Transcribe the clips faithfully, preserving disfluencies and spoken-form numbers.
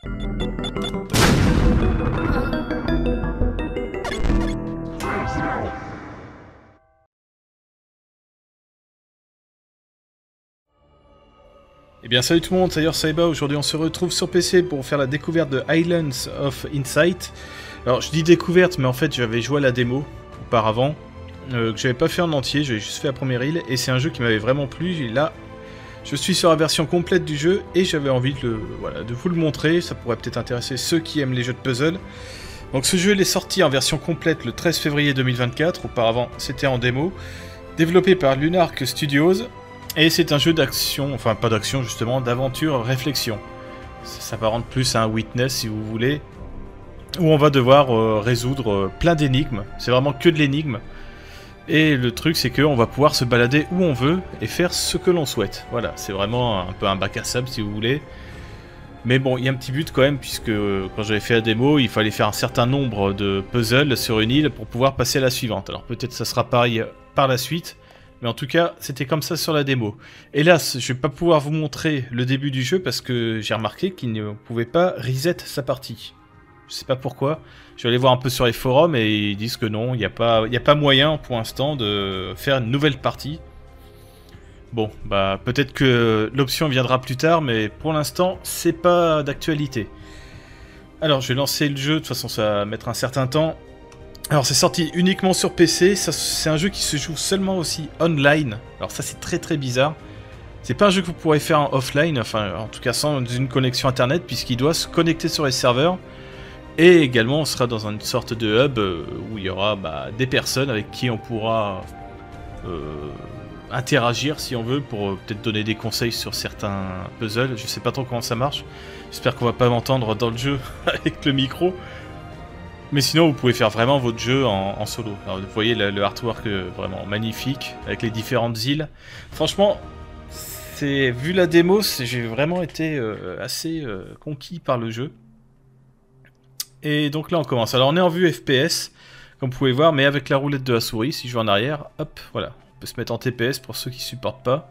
Eh bien salut tout le monde, c'est d'ailleurs Saiba. Aujourd'hui on se retrouve sur P C pour faire la découverte de Islands of Insight. Alors je dis découverte, mais en fait j'avais joué à la démo auparavant, euh, que j'avais pas fait en entier, j'avais juste fait la première île, et c'est un jeu qui m'avait vraiment plu. Et là, je suis sur la version complète du jeu, et j'avais envie de, le, voilà, de vous le montrer, ça pourrait peut-être intéresser ceux qui aiment les jeux de puzzle. Donc ce jeu il est sorti en version complète le treize février deux mille vingt-quatre, auparavant c'était en démo, développé par Lunark Studios. Et c'est un jeu d'action, enfin pas d'action justement, d'aventure réflexion. Ça s'apparente plus à un Witness si vous voulez, où on va devoir euh, résoudre euh, plein d'énigmes. C'est vraiment que de l'énigme. Et le truc c'est qu'on va pouvoir se balader où on veut et faire ce que l'on souhaite. Voilà, c'est vraiment un peu un bac à sable si vous voulez. Mais bon, il y a un petit but quand même, puisque euh, quand j'avais fait la démo, il fallait faire un certain nombre de puzzles sur une île pour pouvoir passer à la suivante. Alors peut-être ça sera pareil par la suite. Mais en tout cas, c'était comme ça sur la démo. Hélas, je vais pas pouvoir vous montrer le début du jeu parce que j'ai remarqué qu'il ne pouvait pas reset sa partie. Je sais pas pourquoi. Je vais aller voir un peu sur les forums et ils disent que non, il n'y a pas, il a pas moyen pour l'instant de faire une nouvelle partie. Bon, bah peut-être que l'option viendra plus tard, mais pour l'instant, c'est pas d'actualité. Alors, je vais lancer le jeu. De toute façon, ça va mettre un certain temps. Alors c'est sorti uniquement sur P C, c'est un jeu qui se joue seulement aussi online. Alors ça c'est très très bizarre. C'est pas un jeu que vous pourrez faire en offline, enfin en tout cas sans une connexion internet, puisqu'il doit se connecter sur les serveurs. Et également on sera dans une sorte de hub où il y aura bah, des personnes avec qui on pourra euh, interagir si on veut, pour euh, peut-être donner des conseils sur certains puzzles. Je sais pas trop comment ça marche. J'espère qu'on va pas m'entendre dans le jeu avec le micro. Mais sinon, vous pouvez faire vraiment votre jeu en, en solo. Alors, vous voyez le, le artwork euh, vraiment magnifique, avec les différentes îles. Franchement, c'est vu la démo, j'ai vraiment été euh, assez euh, conquis par le jeu. Et donc là, on commence. Alors, on est en vue F P S, comme vous pouvez voir, mais avec la roulette de la souris. Si je vais en arrière, hop, voilà. On peut se mettre en T P S pour ceux qui ne supportent pas.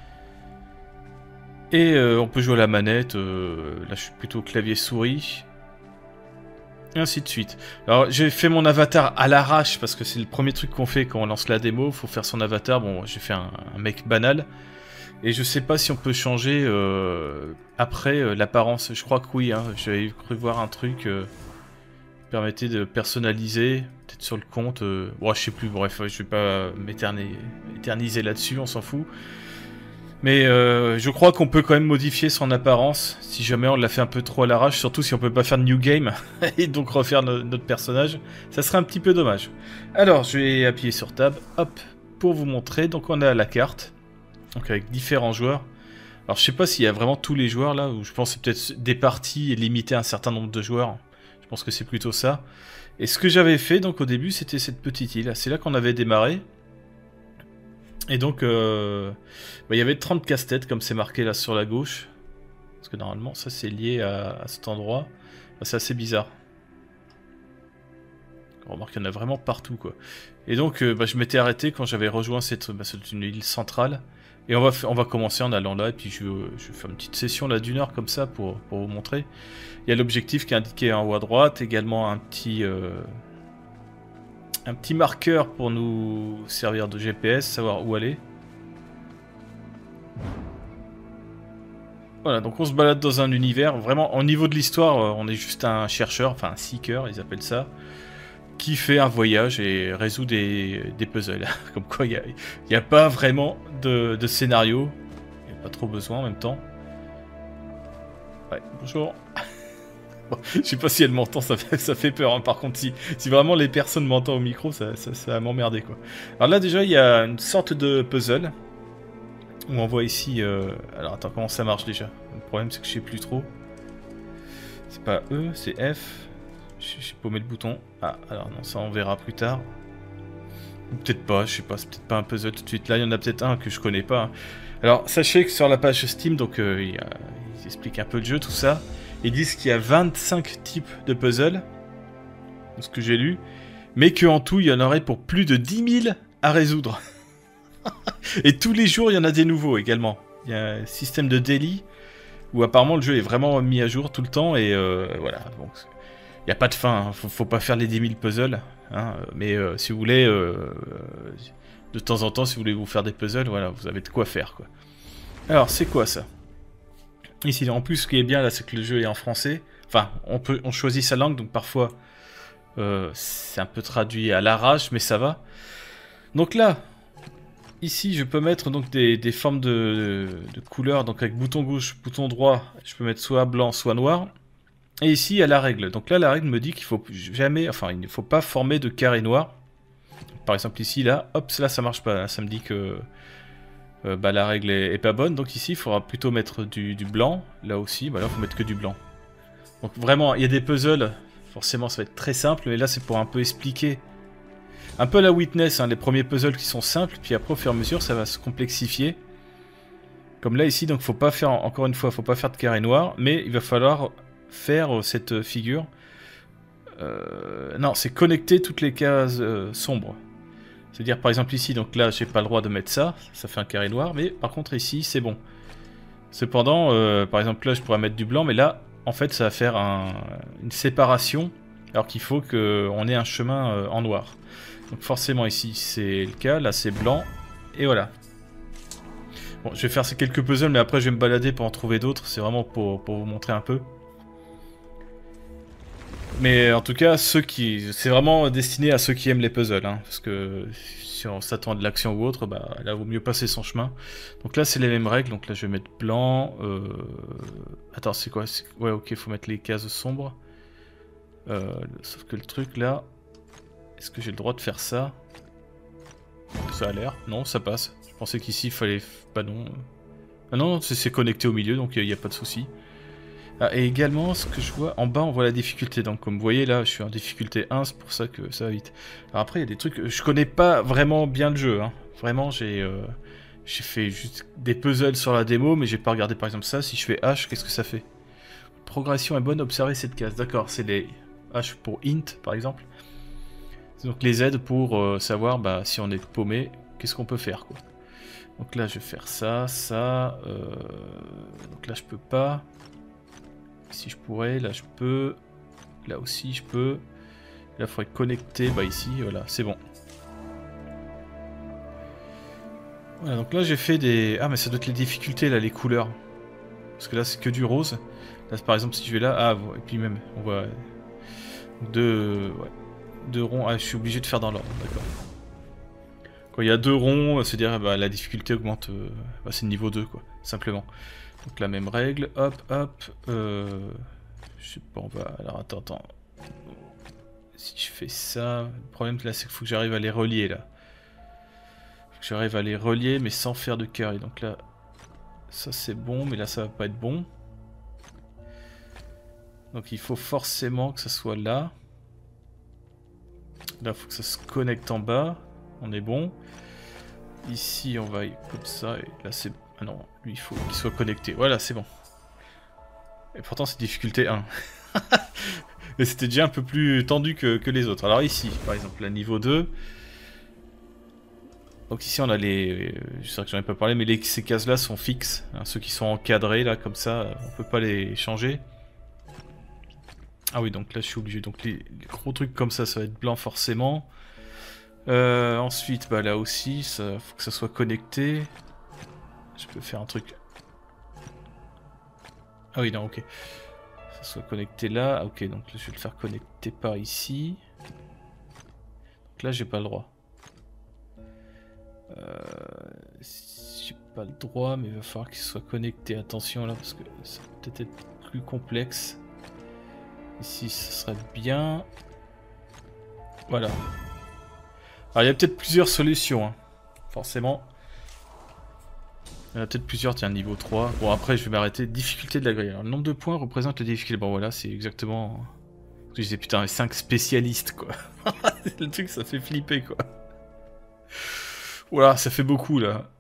Et euh, on peut jouer à la manette. Euh, là, je suis plutôt clavier-souris. Et ainsi de suite. Alors j'ai fait mon avatar à l'arrache parce que c'est le premier truc qu'on fait quand on lance la démo. Faut faire son avatar. Bon, j'ai fait un, un mec banal. Et je sais pas si on peut changer euh, après euh, l'apparence. Je crois que oui. Hein. J'avais cru voir un truc euh, qui permettait de personnaliser. Peut-être sur le compte. Euh... Bon, je sais plus. Bref, je vais pas m'éterniser là-dessus. On s'en fout. Mais euh, je crois qu'on peut quand même modifier son apparence si jamais on l'a fait un peu trop à l'arrache, surtout si on peut pas faire de new game et donc refaire no notre personnage, ça serait un petit peu dommage. Alors je vais appuyer sur tab, hop, pour vous montrer. Donc on a la carte, donc avec différents joueurs. Alors je sais pas s'il y a vraiment tous les joueurs là, ou je pense que c'est peut-être des parties et limiter un certain nombre de joueurs. Je pense que c'est plutôt ça. Et ce que j'avais fait donc au début, c'était cette petite île. C'est là qu'on avait démarré. Et donc, euh, bah, il y avait trente casse-têtes, comme c'est marqué là sur la gauche. Parce que normalement, ça c'est lié à, à cet endroit. Bah, c'est assez bizarre. On remarque qu'il y en a vraiment partout, quoi. Et donc, euh, bah, je m'étais arrêté quand j'avais rejoint cette, bah, cette une île centrale. Et on va, on va commencer en allant là. Et puis, je, je vais faire une petite session là d'une heure, comme ça, pour, pour vous montrer. Il y a l'objectif qui est indiqué en haut à droite. Également un petit... Euh, Un petit marqueur pour nous servir de G P S, savoir où aller. Voilà, donc on se balade dans un univers. Vraiment, au niveau de l'histoire, on est juste un chercheur, enfin un seeker, ils appellent ça, qui fait un voyage et résout des, des puzzles. Comme quoi, il n'y a, a pas vraiment de, de scénario. Il n'y a pas trop besoin en même temps. Ouais, bonjour. Je sais pas si elle m'entend, ça fait, ça fait peur. Hein. Par contre, si, si vraiment les personnes m'entendent au micro, ça, ça, ça va m'emmerder, quoi. Alors là, déjà, il y a une sorte de puzzle. Où on voit ici... Euh... Alors, attends, comment ça marche, déjà? Le problème, c'est que je sais plus trop. C'est pas E, c'est F. J'ai paumé le bouton. Ah, alors non, ça, on verra plus tard. Ou peut-être pas, je sais pas. C'est peut-être pas un puzzle tout de suite. Là, il y en a peut-être un que je connais pas. Hein. Alors, sachez que sur la page Steam, donc, euh, il y a... ils expliquent un peu le jeu, tout ça. Ils disent qu'il y a vingt-cinq types de puzzles, ce que j'ai lu, mais qu'en tout, il y en aurait pour plus de dix mille à résoudre. Et tous les jours, il y en a des nouveaux également. Il y a un système de daily, où apparemment le jeu est vraiment mis à jour tout le temps, et euh, voilà, donc il n'y a pas de fin, hein. faut, faut pas faire les dix mille puzzles, hein, mais euh, si vous voulez, euh, de temps en temps, si vous voulez vous faire des puzzles, voilà, vous avez de quoi faire, quoi. Alors, c'est quoi ça? Ici, en plus, ce qui est bien là, c'est que le jeu est en français, enfin, on, peut, on choisit sa langue, donc parfois, euh, c'est un peu traduit à l'arrache, mais ça va. Donc là, ici, je peux mettre donc des, des formes de, de, de couleurs, donc avec bouton gauche, bouton droit, je peux mettre soit blanc, soit noir. Et ici, il y a la règle. Donc là, la règle me dit qu'il faut jamais, enfin, il ne faut pas former de carré noir. Par exemple, ici, là, hop, là, ça marche pas. Là, ça me dit que euh, bah, la règle est, est pas bonne. Donc ici, il faudra plutôt mettre du, du blanc. Là aussi, bah, là, il faut mettre que du blanc. Donc vraiment, il y a des puzzles. Forcément, ça va être très simple. Mais là, c'est pour un peu expliquer. Un peu la Witness, hein, les premiers puzzles qui sont simples. Puis après, au fur et à mesure, ça va se complexifier. Comme là, ici, donc, faut pas faire, encore une fois, faut pas faire de carré noir. Mais il va falloir faire cette figure. Euh, non, c'est connecter toutes les cases euh, sombres. C'est-à-dire par exemple ici, donc là j'ai pas le droit de mettre ça, ça fait un carré noir, mais par contre ici c'est bon. Cependant, euh, par exemple là je pourrais mettre du blanc, mais là en fait ça va faire un, une séparation, alors qu'il faut qu'on ait un chemin euh, en noir. Donc forcément ici c'est le cas, là c'est blanc, et voilà. Bon, je vais faire ces quelques puzzles, mais après je vais me balader pour en trouver d'autres, c'est vraiment pour, pour vous montrer un peu. Mais en tout cas, ceux qui, c'est vraiment destiné à ceux qui aiment les puzzles, hein, parce que si on s'attend à de l'action ou autre, bah là vaut mieux passer son chemin. Donc là c'est les mêmes règles, donc là je vais mettre blanc. Euh... Attends, c'est quoi? Ouais, ok, faut mettre les cases sombres. Euh, sauf que le truc là, est-ce que j'ai le droit de faire ça? Ça a l'air, non, ça passe. Je pensais qu'ici il fallait, bah non. Ah non, c'est connecté au milieu, donc il n'y a, a pas de souci. Ah, et également, ce que je vois, en bas on voit la difficulté, donc comme vous voyez là, je suis en difficulté un, c'est pour ça que ça va vite. Alors après, il y a des trucs, je connais pas vraiment bien le jeu, hein. Vraiment, j'ai euh, j'ai fait juste des puzzles sur la démo, mais j'ai pas regardé par exemple ça, si je fais H, qu'est-ce que ça fait? Progression est bonne, observez cette case, d'accord, c'est les H pour int par exemple. Donc les Z pour euh, savoir bah, si on est paumé, qu'est-ce qu'on peut faire, quoi. Donc là je vais faire ça, ça, euh... donc là je peux pas. Ici je pourrais, là je peux, là aussi je peux. Là il faudrait connecter, bah ici, voilà, c'est bon. Voilà, donc là j'ai fait des... Ah mais ça doit être les difficultés là, les couleurs. Parce que là c'est que du rose. Là par exemple si je vais là, ah et puis même, on voit deux, ouais, deux ronds, ah je suis obligé de faire dans l'ordre, d'accord. Quand il y a deux ronds, c'est-à-dire bah, la difficulté augmente, euh, bah, c'est niveau deux quoi, simplement. Donc la même règle, hop, hop, euh, je sais pas, on va, alors attends, attends, si je fais ça, le problème là c'est qu'il faut que j'arrive à les relier là. Faut que j'arrive à les relier mais sans faire de carré, donc là, ça c'est bon, mais là ça va pas être bon. Donc il faut forcément que ça soit là. Là il faut que ça se connecte en bas, on est bon. Ici on va comme ça, et là c'est... Ah non, lui il faut qu'il soit connecté. Voilà, c'est bon. Et pourtant c'est difficulté un. Mais c'était déjà un peu plus tendu que, que les autres. Alors ici, par exemple, à niveau deux. Donc ici on a les... Je sais que j'en ai pas parlé, mais les, ces cases là sont fixes. Hein, ceux qui sont encadrés là, comme ça, on peut pas les changer. Ah oui, donc là je suis obligé. Donc les, les gros trucs comme ça, ça va être blanc forcément. Euh, ensuite, bah là aussi, ça faut que ça soit connecté. Je peux faire un truc. Ah oui, non, ok. Ça soit connecté là. Ah, ok, donc là, je vais le faire connecter par ici. Donc là, j'ai pas le droit. Euh, j'ai pas le droit, mais il va falloir qu'il soit connecté. Attention là, parce que ça va peut-être être plus complexe. Ici, ça serait bien. Voilà. Alors, il y a peut-être plusieurs solutions, hein, forcément. Il y en a peut-être plusieurs, tiens, niveau trois. Bon, après, je vais m'arrêter. Difficulté de la grille. Alors, le nombre de points représente la difficulté. Bon, voilà, c'est exactement... Je disais, putain, cinq spécialistes, quoi. Le truc, ça fait flipper, quoi. Voilà, ça fait beaucoup, là.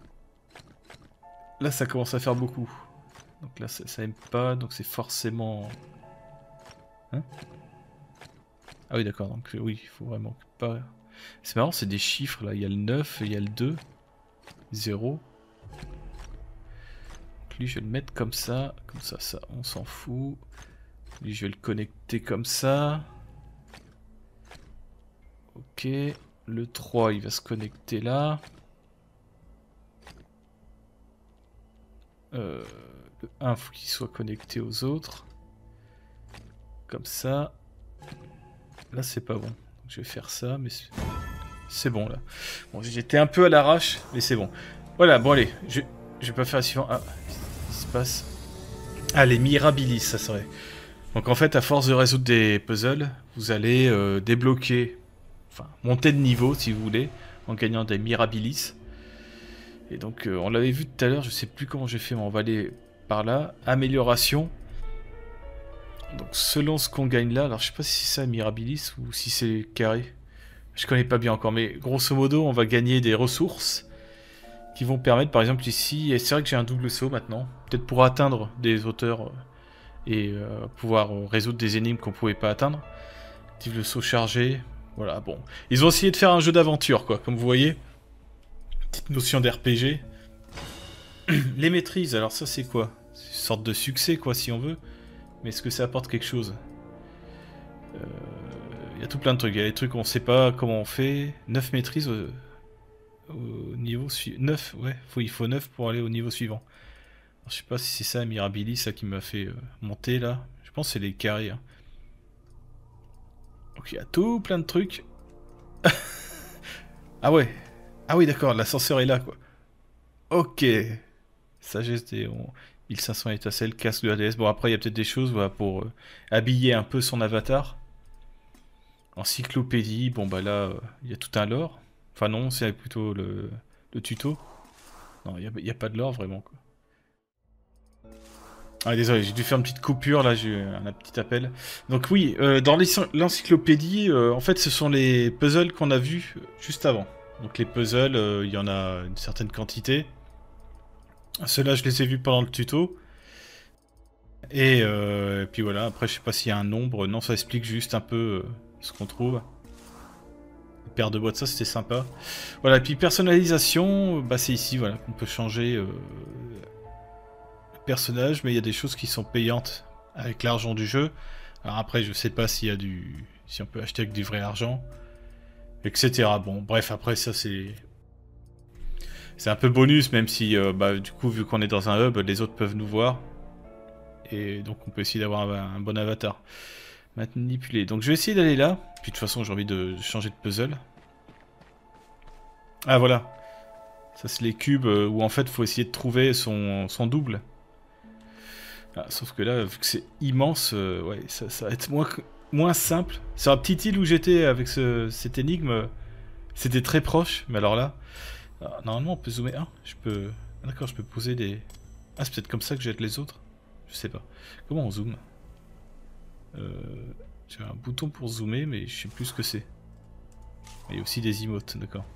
Là, ça commence à faire beaucoup. Donc là, ça, ça aime pas, donc c'est forcément... Hein? Ah oui, d'accord, donc oui, il faut vraiment pas... C'est marrant, c'est des chiffres, là. Il y a le neuf, il y a le deux. zéro. Donc lui, je vais le mettre comme ça. Comme ça, ça, on s'en fout. Lui, je vais le connecter comme ça. Ok. Le trois, il va se connecter là. Euh, le un, faut qu'il soit connecté aux autres. Comme ça. Là, c'est pas bon. Donc, je vais faire ça, mais c'est bon là. Bon, j'étais un peu à l'arrache, mais c'est bon. Voilà, bon allez, je, je vais pas faire la suivante. Ah, qu'est-ce qui se passe? Ah, les Mirabilis, ça serait. Donc en fait, à force de résoudre des puzzles, vous allez euh, débloquer, enfin, monter de niveau si vous voulez, en gagnant des Mirabilis. Et donc, euh, on l'avait vu tout à l'heure, je sais plus comment j'ai fait, mais on va aller par là. Amélioration. Donc selon ce qu'on gagne là, alors je sais pas si c'est ça Mirabilis ou si c'est carré. Je connais pas bien encore, mais grosso modo, on va gagner des ressources qui vont permettre, par exemple ici, et c'est vrai que j'ai un double saut maintenant, peut-être pour atteindre des hauteurs et euh, pouvoir euh, résoudre des énigmes qu'on pouvait pas atteindre. Active le saut chargé, voilà, bon. Ils ont essayé de faire un jeu d'aventure, quoi, comme vous voyez. Petite notion d'R P G. Les maîtrises, alors ça c'est quoi? C'est une sorte de succès, quoi, si on veut. Mais est-ce que ça apporte quelque chose? Il euh, y a tout plein de trucs. Il y a des trucs qu'on sait pas comment on fait. neuf maîtrises au, au niveau suivant. neuf, ouais. Faut, il faut neuf pour aller au niveau suivant. Alors, je sais pas si c'est ça, Mirabilis, ça qui m'a fait euh, monter là. Je pense que c'est les carrés. Hein. Donc il y a tout plein de trucs. Ah ouais. Ah oui, d'accord. L'ascenseur est là, quoi. Ok. Sagesse des mille cinq cents étincelles, casque de A D S. Bon, après, il y a peut-être des choses voilà, pour euh, habiller un peu son avatar. Encyclopédie, bon bah là, il euh, y a tout un lore. Enfin non, c'est plutôt le, le tuto. Non, il n'y a, a pas de lore vraiment, quoi. Ah désolé, j'ai dû faire une petite coupure, là j'ai eu un, un petit appel. Donc oui, euh, dans l'encyclopédie, euh, en fait ce sont les puzzles qu'on a vus juste avant. Donc les puzzles, il euh, y en a une certaine quantité. Ceux-là je les ai vus pendant le tuto. Et, euh, et puis voilà, après je sais pas s'il y a un nombre, non ça explique juste un peu euh, ce qu'on trouve. Une paire de boîtes, ça c'était sympa. Voilà, et puis personnalisation, bah c'est ici voilà qu'on peut changer euh, le personnage, mais il y a des choses qui sont payantes avec l'argent du jeu. Alors après je sais pas s'il y a du. Si on peut acheter avec du vrai argent. Etc. Bon bref après ça c'est. C'est un peu bonus même si euh, bah, du coup vu qu'on est dans un hub, les autres peuvent nous voir. Et donc on peut essayer d'avoir un, un bon avatar. Manipuler. Donc je vais essayer d'aller là. Puis de toute façon j'ai envie de changer de puzzle. Ah voilà. Ça c'est les cubes où en fait il faut essayer de trouver son, son double. Ah, sauf que là, vu que c'est immense, euh, ouais, ça, ça va être moins, moins simple. Sur la petite île où j'étais avec ce, cette énigme, c'était très proche. Mais alors là, alors, normalement on peut zoomer. Ah, je peux... Ah, d'accord, je peux poser des... Ah, c'est peut-être comme ça que j'aide les autres. Je sais pas. Comment on zoome? euh, J'ai un bouton pour zoomer, mais je sais plus ce que c'est. Il y a aussi des emotes, d'accord.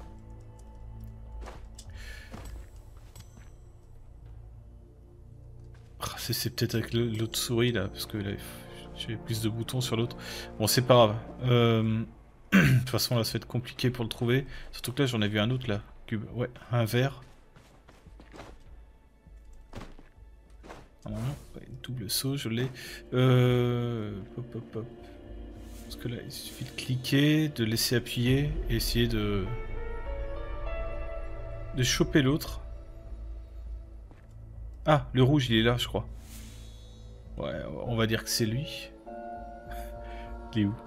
C'est peut-être avec l'autre souris là, parce que là, j'ai plus de boutons sur l'autre. Bon, c'est pas grave. Euh... de toute façon, là, ça va être compliqué pour le trouver. Surtout que là, j'en ai vu un autre là. Cube. Ouais, un vert. Ouais, double saut, je l'ai. Euh... Hop, hop, hop. Parce que là, il suffit de cliquer, de laisser appuyer et essayer de. de choper l'autre. Ah, le rouge, il est là, je crois. Ouais, on va dire que c'est lui. Il est où?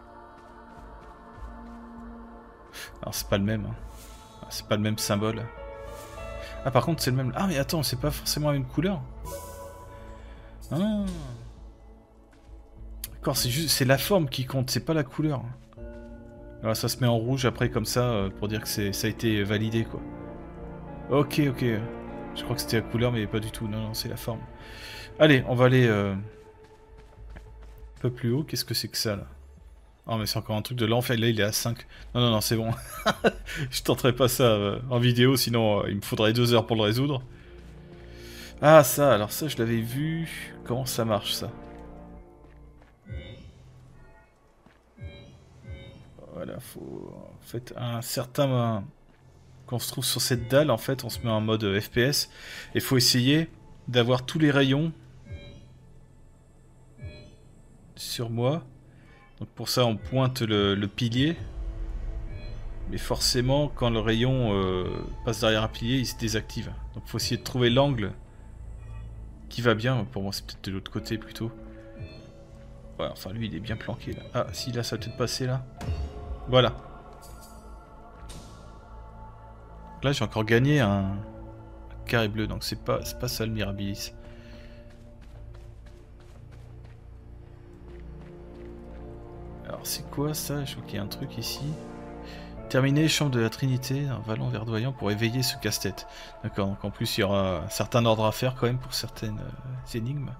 Alors, c'est pas le même. Hein. C'est pas le même symbole. Ah, par contre, c'est le même. Ah, mais attends, c'est pas forcément la même couleur. Ah. D'accord, c'est juste, c'est la forme qui compte, c'est pas la couleur. Alors, ça se met en rouge après, comme ça, pour dire que c'est, ça a été validé, quoi. Ok, ok. Je crois que c'était la couleur, mais pas du tout. Non, non, c'est la forme. Allez, on va aller euh, un peu plus haut. Qu'est-ce que c'est que ça, là? Oh, mais c'est encore un truc de l'enfer. Là, il est à cinq. Non, non, non, c'est bon. Je tenterai pas ça euh, en vidéo, sinon euh, il me faudrait deux heures pour le résoudre. Ah, ça, alors ça, je l'avais vu. Comment ça marche, ça? Voilà, faut... En fait, un certain... Quand on se trouve sur cette dalle, en fait, on se met en mode F P S. Et faut essayer d'avoir tous les rayons sur moi. Donc pour ça on pointe le, le pilier. Mais forcément quand le rayon euh, passe derrière un pilier il se désactive. Donc faut essayer de trouver l'angle qui va bien. Pour moi c'est peut-être de l'autre côté plutôt. Ouais, enfin lui il est bien planqué là. Ah si là ça va peut-être passer là. Voilà. Là j'ai encore gagné un, un carré bleu donc c'est pas, c'est pas ça le Mirabilis. Alors c'est quoi ça? Je vois qu'il y a un truc ici. Terminer chambre de la Trinité, un vallon verdoyant pour éveiller ce casse-tête. D'accord, donc en plus il y aura un certain ordre à faire quand même pour certaines euh, énigmes.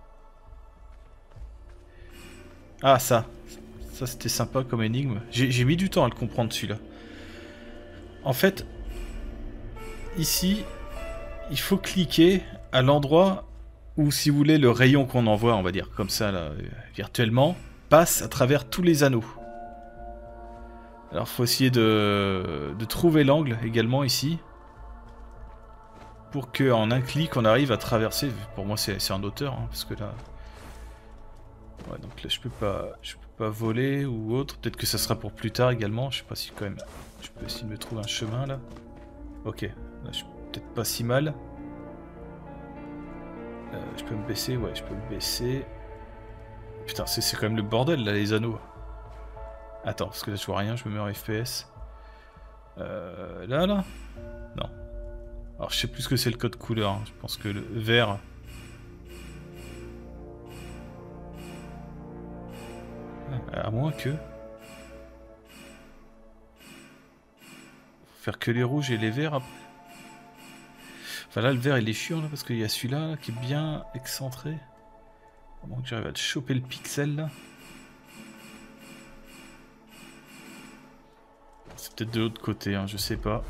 Ah ça, ça c'était sympa comme énigme. J'ai mis du temps à le comprendre celui-là. En fait, ici, il faut cliquer à l'endroit où, si vous voulez, le rayon qu'on envoie, on va dire comme ça là, virtuellement, passe à travers tous les anneaux. Alors faut essayer de, de trouver l'angle également ici. Pour qu'en un clic on arrive à traverser. Pour moi c'est un auteur, hein, parce que là... Ouais, donc là je peux pas, je peux pas voler ou autre. Peut-être que ça sera pour plus tard également. Je sais pas si quand même, je peux essayer de me trouver un chemin là. Ok, là je suis peut-être pas si mal. Euh, je peux me baisser, ouais, je peux me baisser. Putain, c'est quand même le bordel là les anneaux. Attends, parce que là je vois rien, je me mets en F P S. Euh, là, là Non. Alors je sais plus ce que c'est le code couleur. Hein. Je pense que le vert... À moins que... Faut faire que les rouges et les verts après. Enfin là le vert il est chiant là parce qu'il y a celui-là qui est bien excentré. À moins que j'arrive à te choper le pixel là. C'est peut-être de l'autre côté, hein, je sais pas.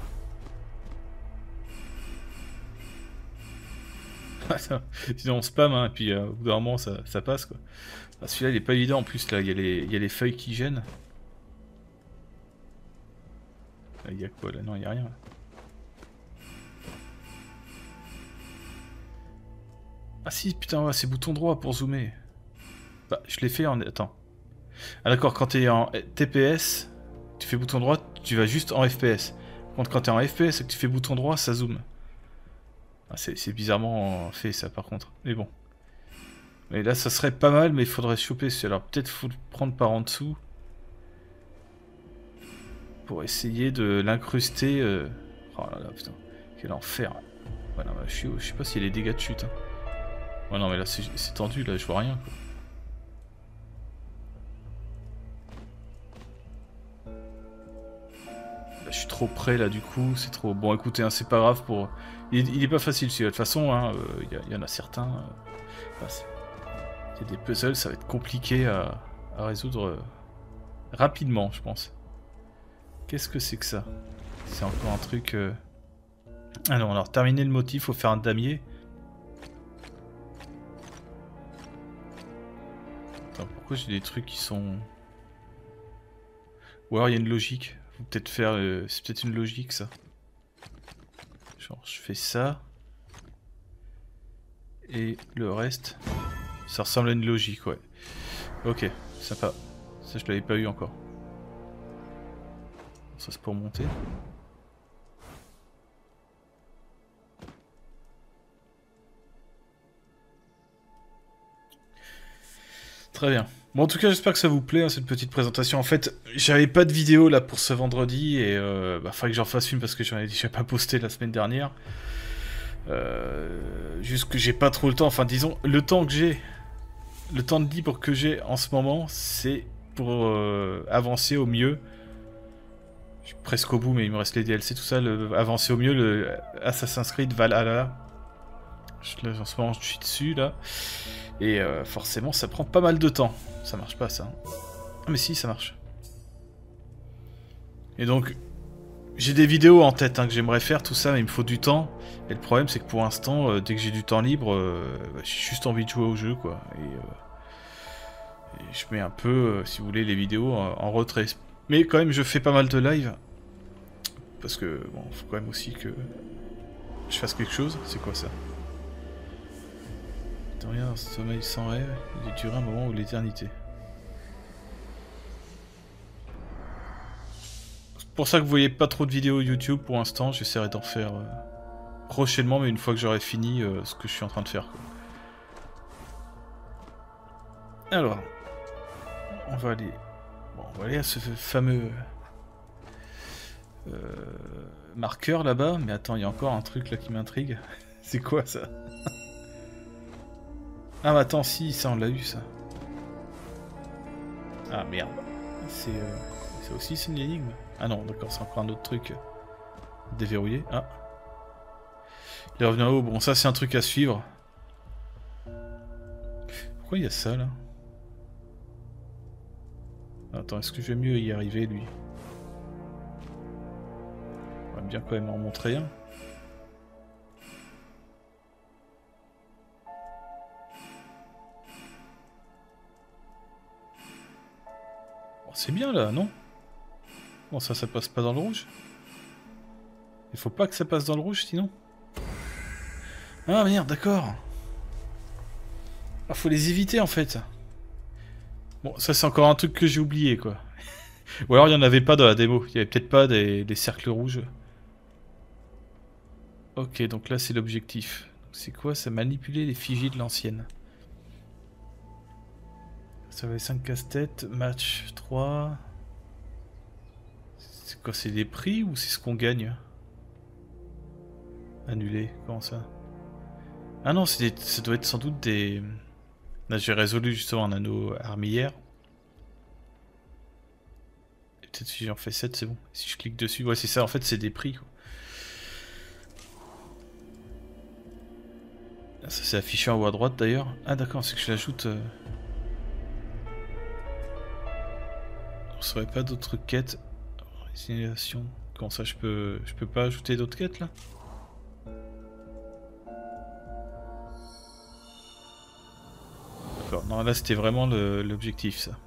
Sinon on spam hein, et puis euh, au bout d'un moment ça, ça passe quoi. Ah, celui-là il est pas évident en plus là, il y, y a les feuilles qui gênent. Il y a quoi là? Non il y a rien. Là. Ah si putain ouais, c'est bouton droit pour zoomer. Bah je l'ai fait en... Attends. Ah d'accord, quand t'es en T P S, tu fais bouton droit, tu vas juste en F P S. Par contre quand t'es en F P S et que tu fais bouton droit, ça zoome. Ah, c'est bizarrement fait ça par contre, mais bon. Mais là ça serait pas mal, mais il faudrait choper celui-là. Alors peut-être faut le prendre par en dessous. Pour essayer de l'incruster. Euh... Oh là là putain, quel enfer. Voilà, bah, je, suis... je sais pas s'il y a les dégâts de chute. Hein. Ouais non mais là c'est tendu, là je vois rien quoi. Là, je suis trop près là du coup, c'est trop... Bon écoutez, hein, c'est pas grave pour... Il, il est pas facile celui-là, de toute façon, il hein, euh, y, y en a certains... Euh... Enfin, il y a des puzzles, ça va être compliqué à, à résoudre euh, rapidement je pense. Qu'est-ce que c'est que ça? C'est encore un truc... Euh... Ah non, alors terminer le motif, faut faire un damier. Attends, pourquoi j'ai des trucs qui sont... Ou alors il y a une logique. Faut peut-être faire... Euh... C'est peut-être une logique ça. Genre je fais ça. Et le reste... Ça ressemble à une logique, ouais. Ok, sympa. Ça je l'avais pas eu encore. Ça c'est pour monter. Très bien. Bon en tout cas j'espère que ça vous plaît hein, cette petite présentation. En fait j'avais pas de vidéo là pour ce vendredi et euh, bah faudrait que j'en fasse une parce que j'en ai déjà pas posté la semaine dernière. Euh, juste que j'ai pas trop le temps. Enfin disons le temps que j'ai, le temps de libre que j'ai en ce moment, c'est pour euh, avancer au mieux. Je suis presque au bout mais il me reste les D L C tout ça. Le, avancer au mieux le Assassin's Creed Valhalla. Je, là, en ce moment je suis dessus là. Et euh, forcément ça prend pas mal de temps. Ça marche pas ça. Ah mais si ça marche. Et donc j'ai des vidéos en tête hein, que j'aimerais faire tout ça mais il me faut du temps. Et le problème c'est que pour l'instant euh, dès que j'ai du temps libre euh, bah, j'ai juste envie de jouer au jeu quoi. Et, euh, et je mets un peu euh, si vous voulez les vidéos en, en retrait. Mais quand même je fais pas mal de live. Parce que bon faut quand même aussi que je fasse quelque chose. C'est quoi ça? De rien, un sommeil sans rêve, il est duré un moment ou l'éternité. C'est pour ça que vous voyez pas trop de vidéos YouTube pour l'instant, j'essaierai d'en faire euh, prochainement, mais une fois que j'aurai fini euh, ce que je suis en train de faire. Quoi. Alors, on va aller, bon, on va aller à ce fameux euh, marqueur là-bas, mais attends, il y a encore un truc là qui m'intrigue. C'est quoi ça? Ah mais attends, si, ça on l'a eu ça. Ah merde, c'est euh, ça aussi c'est une énigme. Ah non, d'accord, c'est encore un autre truc déverrouillé. Ah. Il est revenu en haut, bon ça c'est un truc à suivre. Pourquoi il y a ça là? Attends, est-ce que je vais mieux y arriver lui? On va bien quand même en montrer un. Bon, c'est bien là, non? Bon ça, ça passe pas dans le rouge? Il faut pas que ça passe dans le rouge sinon? Ah merde, d'accord. Ah, faut les éviter en fait. Bon, ça c'est encore un truc que j'ai oublié quoi. Ou alors il n'y en avait pas dans la démo, il n'y avait peut-être pas des, des cercles rouges. Ok, donc là c'est l'objectif. C'est quoi? Ça manipuler les fichiers de l'ancienne. Ça va être cinq casse-tête, match trois. C'est quoi? C'est des prix ou c'est ce qu'on gagne? Annulé, comment ça? Ah non, des, ça doit être sans doute des... Là j'ai résolu justement un anneau armillaire. Peut-être si j'en fais sept, c'est bon. Si je clique dessus, ouais, c'est ça, en fait, c'est des prix. Quoi. Ça, c'est affiché en haut à droite d'ailleurs. Ah, d'accord, c'est que je l'ajoute. Euh... On saurait pas d'autres quêtes. Résignation. Comment ça, je peux, je peux pas ajouter d'autres quêtes là? D'accord, non, là c'était vraiment l'objectif ça.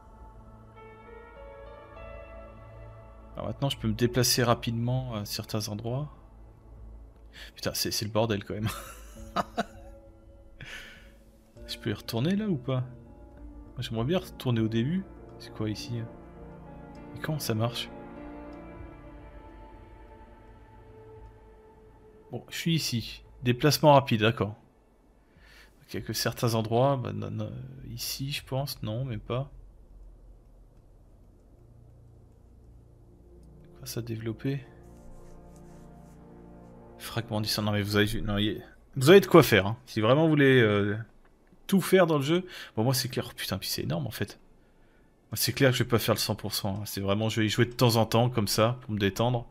Alors maintenant, je peux me déplacer rapidement à certains endroits. Putain, c'est le bordel quand même. Je peux y retourner là ou pas? J'aimerais bien retourner au début. C'est quoi ici? Et comment ça marche? Bon, je suis ici. Déplacement rapide, d'accord. Il y a que certains endroits. Bah, non, non, ici, je pense. Non, mais pas. Quoi ça développer? Fragment dix. Non, mais vous avez, non, y... vous avez de quoi faire. Hein. Si vraiment vous voulez euh, tout faire dans le jeu. Bon, moi, c'est clair. Oh, putain, puis c'est énorme en fait. C'est clair que je vais pas faire le cent pour cent. Hein. C'est vraiment, je vais y jouer de temps en temps, comme ça, pour me détendre.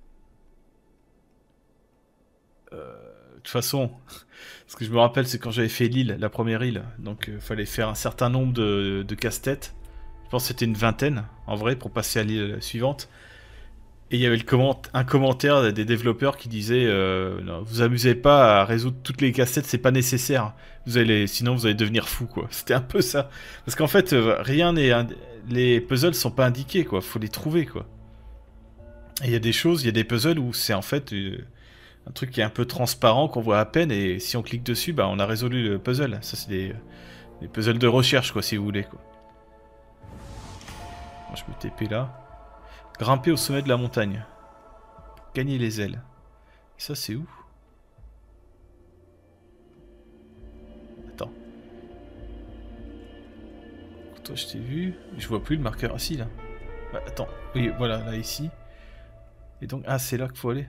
Euh, de toute façon, ce que je me rappelle, c'est quand j'avais fait l'île, la première île. Donc, il euh, fallait faire un certain nombre de, de casse-têtes. Je pense que c'était une vingtaine, en vrai, pour passer à l'île suivante. Et il y avait le comment un commentaire des développeurs qui disait euh, non, vous amusez pas à résoudre toutes les casse-têtes, c'est pas nécessaire. Vous allez, sinon vous allez devenir fou, quoi. C'était un peu ça. Parce qu'en fait, euh, rien n'est... Les puzzles sont pas indiqués, quoi. Faut les trouver, quoi. Et il y a des choses, il y a des puzzles où c'est en fait euh, un truc qui est un peu transparent, qu'on voit à peine, et si on clique dessus, bah on a résolu le puzzle. Ça, c'est des, des puzzles de recherche, quoi, si vous voulez, quoi. Moi, je me T P là. Grimper au sommet de la montagne. Gagner les ailes. Et ça, c'est où? Attends. Toi, je t'ai vu. Je vois plus le marqueur. Ah si, là. Bah, attends. Oui, voilà, là, ici. Et donc, ah, c'est là qu'il faut aller.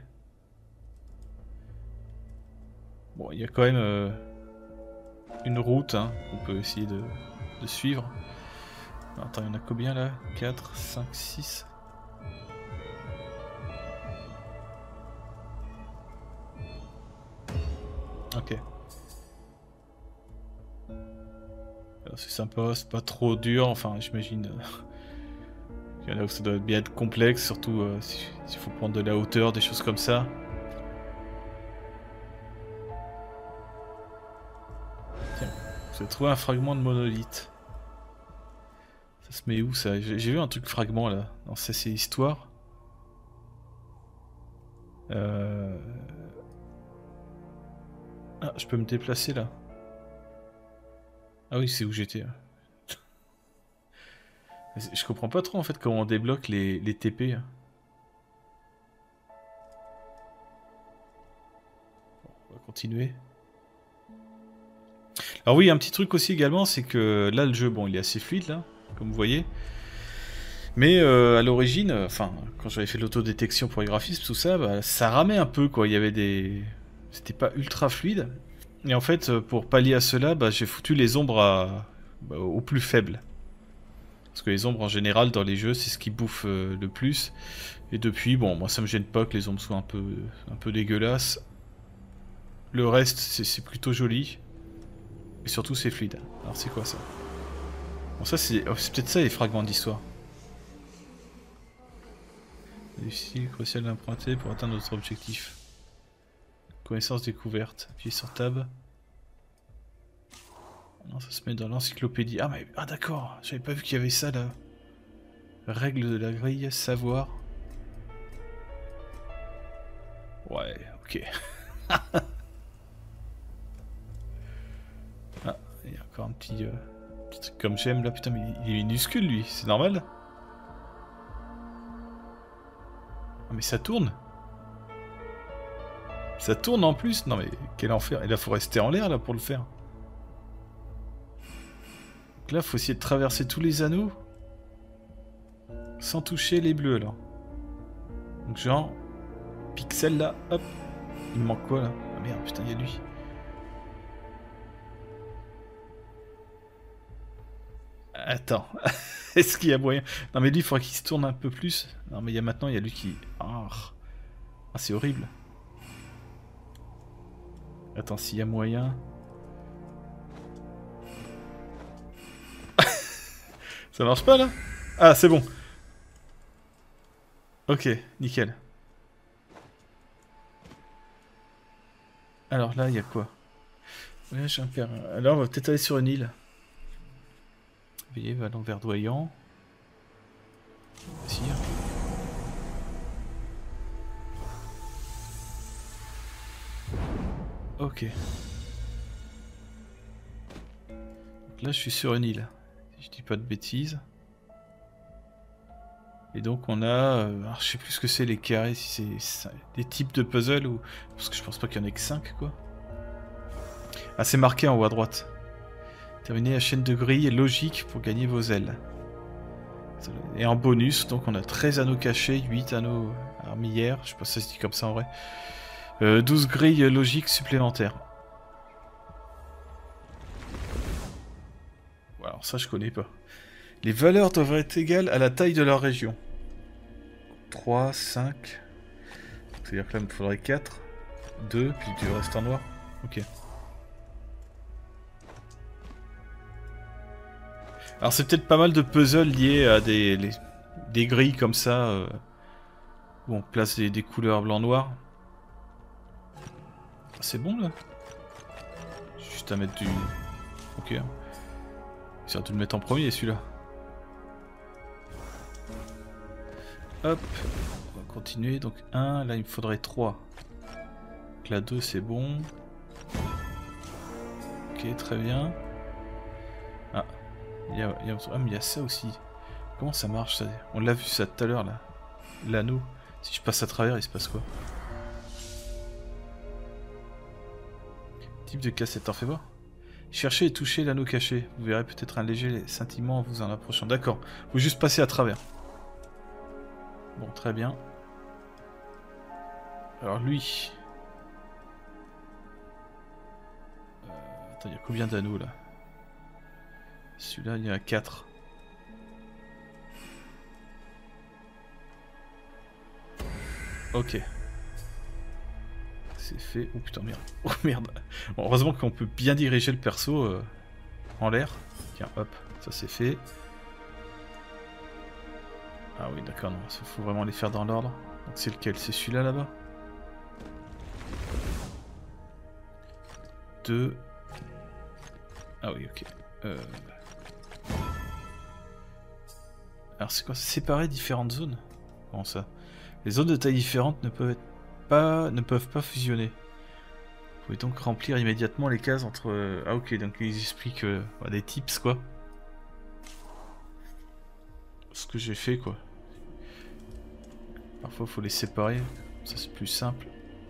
Bon, il y a quand même euh, une route hein, qu'on peut essayer de, de suivre. Attends, il y en a combien là? quatre, cinq, six. Ok. C'est sympa, c'est pas trop dur, enfin j'imagine. Euh, il y en a où ça doit bien être complexe, surtout euh, s'il si faut prendre de la hauteur, des choses comme ça. Tiens, vous avez trouvé un fragment de monolithe. Ça se met où ça? J'ai vu un truc fragment là. Non, ça c'est histoire. Euh... Ah, je peux me déplacer là. Ah oui, c'est où j'étais. Je comprends pas trop en fait comment on débloque les, les T P. Bon, on va continuer. Alors oui, un petit truc aussi également, c'est que là le jeu, bon, il est assez fluide là, comme vous voyez. Mais euh, à l'origine, enfin, quand j'avais fait l'autodétection pour les graphismes, tout ça, bah, ça ramait un peu quoi. Il y avait des, c'était pas ultra fluide. Et en fait, pour pallier à cela, bah, j'ai foutu les ombres à... bah, au plus faible. Parce que les ombres en général dans les jeux, c'est ce qui bouffe euh, le plus. Et depuis, bon, moi ça me gêne pas que les ombres soient un peu, un peu dégueulasses. Le reste, c'est plutôt joli. Et surtout, c'est fluide. Alors, c'est quoi ça? Bon, ça, c'est oh, peut-être ça les fragments d'histoire. Difficile, crucial d'emprunter pour atteindre notre objectif. Connaissance découverte. Appuyez sur Tab. Non, ça se met dans l'encyclopédie. Ah, mais ah, d'accord, j'avais pas vu qu'il y avait ça là. Règles de la grille, savoir. Ouais, ok. Ah, il y a encore un petit, euh, petit truc comme j'aime là. Putain, mais il est minuscule lui, c'est normal? Ah, mais ça tourne. Ça tourne en plus? Non, mais quel enfer. Et là, faut rester en l'air là pour le faire. Donc là, faut essayer de traverser tous les anneaux sans toucher les bleus alors. Donc genre, pixel là, hop. Il me manque quoi là? Ah merde, putain, il y a lui. Attends, est-ce qu'il y a moyen? Non mais lui, il faudrait qu'il se tourne un peu plus. Non mais il y a maintenant, il y a lui qui... Ah, ah c'est horrible. Attends, s'il y a moyen... Ça marche pas là? Ah, c'est bon. Ok, nickel. Alors là, il y a quoi? Ouais, j'ai un père. Alors, on va peut-être aller sur une île. Veillez, ballon verdoyant. Tire. Ok. Donc là, je suis sur une île. Si je dis pas de bêtises. Et donc on a... Euh, alors je sais plus ce que c'est les carrés, si c'est des types de puzzles ou... Parce que je pense pas qu'il y en ait que cinq quoi. Ah c'est marqué en haut à droite. Terminez la chaîne de grilles logique pour gagner vos ailes. Et en bonus, donc on a treize anneaux cachés, huit anneaux armillaires, je sais pas si ça se dit comme ça en vrai. Euh, douze grilles logiques supplémentaires. Voilà, alors ça je connais pas. Les valeurs doivent être égales à la taille de leur région. trois, cinq. C'est-à-dire que là, il me faudrait quatre. deux, puis tu restes en noir. Ok. Alors c'est peut-être pas mal de puzzles liés à des, les, des grilles comme ça. Euh, où on place des, des couleurs blanc-noir. C'est bon là. Juste à mettre du... Ok. J'essaie de le mettre en premier celui-là. Hop, on va continuer. Donc un, là il me faudrait trois. Donc là deux c'est bon. Ok, très bien. Ah, il y a, il y a... Ah, mais il y a ça aussi. Comment ça marche ça? On l'a vu ça tout à l'heure là. L'anneau. Si je passe à travers, il se passe quoi? Type de cassette, t'en fais voir. Cherchez et touchez l'anneau caché. Vous verrez peut-être un léger scintillement en vous en approchant. D'accord. Faut juste passer à travers. Bon, très bien. Alors lui... Euh, attends, il y a combien d'anneaux là? Celui-là, il y en a quatre. Ok. C'est fait. Oh putain, merde. Oh merde. Bon, heureusement qu'on peut bien diriger le perso euh, en l'air. Tiens, hop, ça c'est fait. Ah oui, d'accord, non, il faut vraiment les faire dans l'ordre. Donc c'est lequel? C'est celui-là là-bas? Deux. Ah oui, ok. Euh... Alors c'est quoi? Séparer différentes zones? Comment ça? Les zones de taille différente ne peuvent être pas, ne peuvent pas fusionner. pouvez donc remplir immédiatement les cases entre... Euh... Ah ok, donc ils expliquent euh, bah, des tips quoi. Ce que j'ai fait quoi. Parfois il faut les séparer, ça c'est plus simple.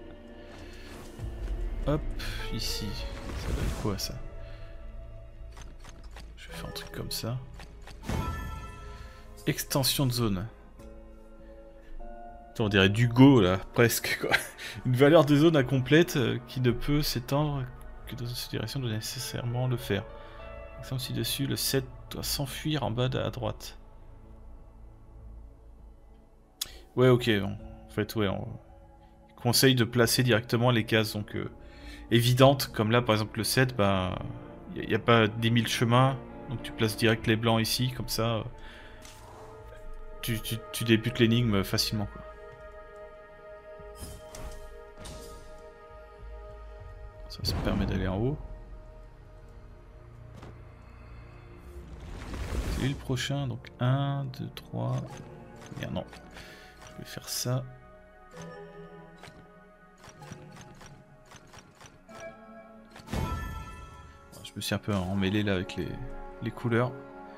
Hop, ici, ça donne quoi ça? Je vais faire un truc comme ça. Extension de zone. Attends, on dirait du Go là, presque quoi. Une valeur de zone incomplète euh, qui ne peut s'étendre que dans cette direction doit nécessairement le faire. Exemple ci-dessus, le sept doit s'enfuir en bas à droite. Ouais, ok, bon. En fait, ouais, on conseille de placer directement les cases donc euh, évidentes, comme là par exemple le sept, bah il n'y a, a pas dix mille chemins, donc tu places direct les blancs ici, comme ça euh, tu, tu, tu débutes l'énigme facilement quoi. Ça se permet d'aller en haut. C'est lui le prochain, donc un, deux, trois. Merde, non. Je vais faire ça. Je me suis un peu emmêlé là avec les, les couleurs.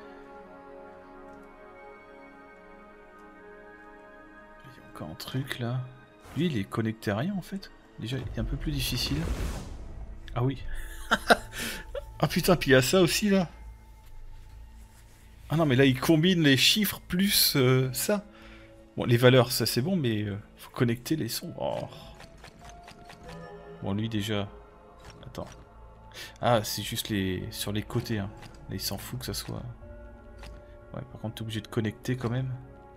Il y a encore un truc là. Lui il est connecté à rien en fait. Déjà il est un peu plus difficile. Ah oui. Ah putain, puis il y a ça aussi là. Ah non mais là il combine les chiffres plus euh, ça. Bon les valeurs ça c'est bon mais euh, faut connecter les sons. Oh. Bon lui déjà. Attends. Ah c'est juste les sur les côtés hein. Là il s'en fout que ça soit. Ouais par contre t'es obligé de connecter quand même.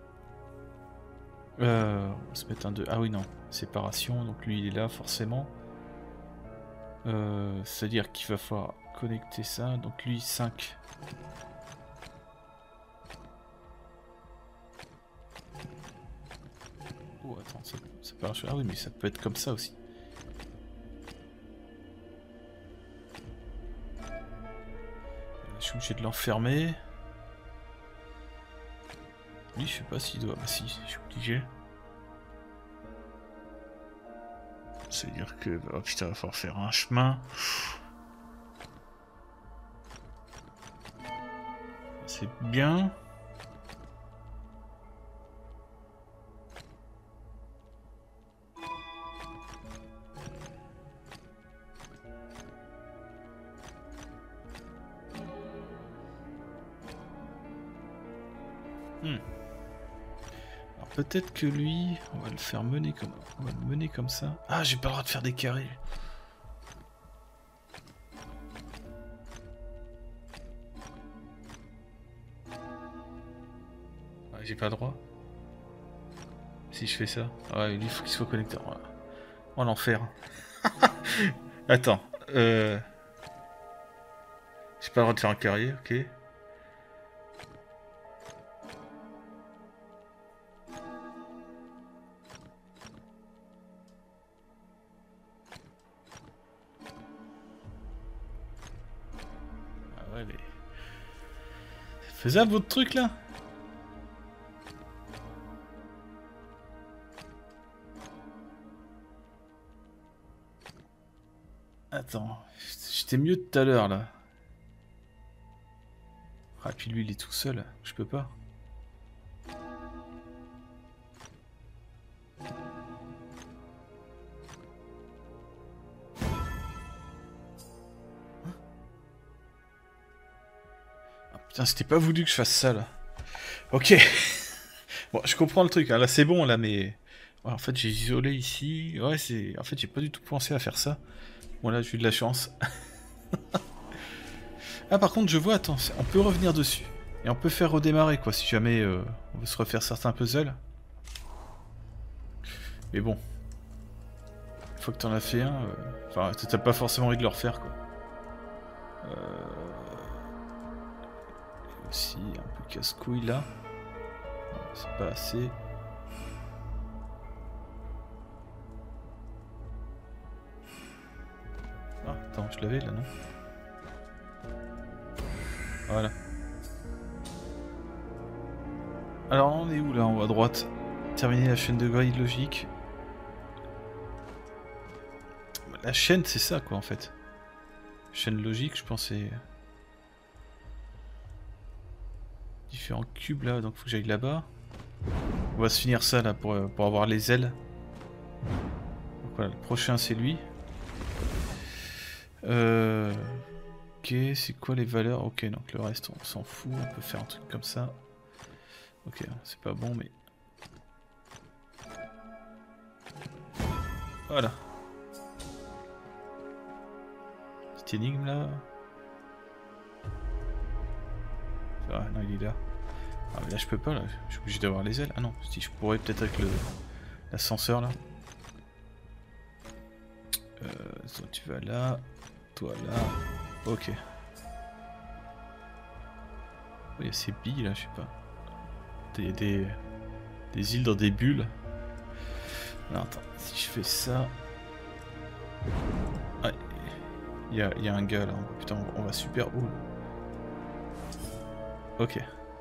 Euh, on va se mettre un deux. Ah oui non. Séparation donc lui il est là forcément. Euh, C'est-à-dire qu'il va falloir connecter ça, donc lui cinq. Oh attends, ça, ça peut marcher. Ah oui mais ça peut être comme ça aussi. Je suis obligé de l'enfermer. Lui je sais pas s'il doit... Bah si, je suis obligé. C'est-à-dire que... Oh putain, il va falloir faire un chemin. C'est bien. Hmm. Alors peut-être que lui, on va le faire mener comme... On va le mener comme ça. Ah, j'ai pas le droit de faire des carrés. Ah, j'ai pas le droit. Si je fais ça. Ah, lui, il faut qu'il soit connecté. Oh, l'enfer. Attends. Euh... J'ai pas le droit de faire un carré, ok. Ah ouais, mais... C'est faisable votre truc là? Attends, j'étais mieux tout à l'heure là. Ah puis lui il est tout seul, je peux pas. Ah putain, c'était pas voulu que je fasse ça là. Ok. Bon, je comprends le truc, hein. Là c'est bon là, mais... Ouais, en fait j'ai isolé ici. Ouais, c'est... En fait j'ai pas du tout pensé à faire ça. Bon là j'ai eu de la chance. Ah par contre je vois, attends, on peut revenir dessus. Et on peut faire redémarrer quoi, si jamais euh, on veut se refaire certains puzzles. Mais bon. Une fois que t'en as fait un, euh... enfin t'as pas forcément envie de le refaire quoi. Euh... Aussi un peu casse-couille là. C'est pas assez. Ah, attends, je l'avais là, non? Voilà. Alors, on est où là, en haut à droite? Terminer la chaîne de grille logique. La chaîne, c'est ça, quoi, en fait. Chaîne logique, je pensais... Différents cubes, là, donc faut que j'aille là-bas. On va se finir ça, là, pour, pour avoir les ailes. Donc voilà, le prochain, c'est lui. Euh... Ok, c'est quoi les valeurs? Ok, donc le reste, on s'en fout. On peut faire un truc comme ça. Ok, c'est pas bon, mais... Voilà. Petite énigme, là. Ah non, il est là. Ah, mais là, je peux pas, là. Je suis obligé d'avoir les ailes. Ah non, si je pourrais peut-être avec le l'ascenseur, là. Euh, toi, tu vas là. Toi, là. Ok. Il y a ces billes, là, je sais pas. Il y a des... des îles dans des bulles. Alors, attends. Si je fais ça... Ah, il y a, il y a un gars, là. Putain, on va super haut. Ok.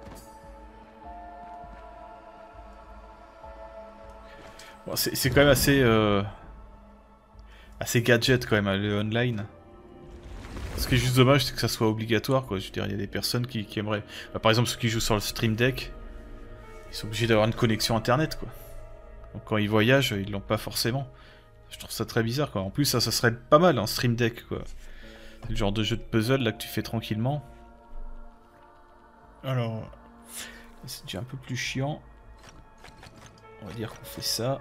Bon, c'est quand même assez... Euh... assez gadget, quand même, le online. Ce qui est juste dommage, c'est que ça soit obligatoire, quoi. Je veux dire, il y a des personnes qui, qui aimeraient... Bah, par exemple, ceux qui jouent sur le Stream Deck, ils sont obligés d'avoir une connexion internet, quoi. Donc quand ils voyagent, ils l'ont pas forcément. Je trouve ça très bizarre, quoi. En plus, ça, ça serait pas mal, un Stream Deck, quoi. C'est le genre de jeu de puzzle, là, que tu fais tranquillement. Alors... c'est déjà un peu plus chiant. On va dire qu'on fait ça.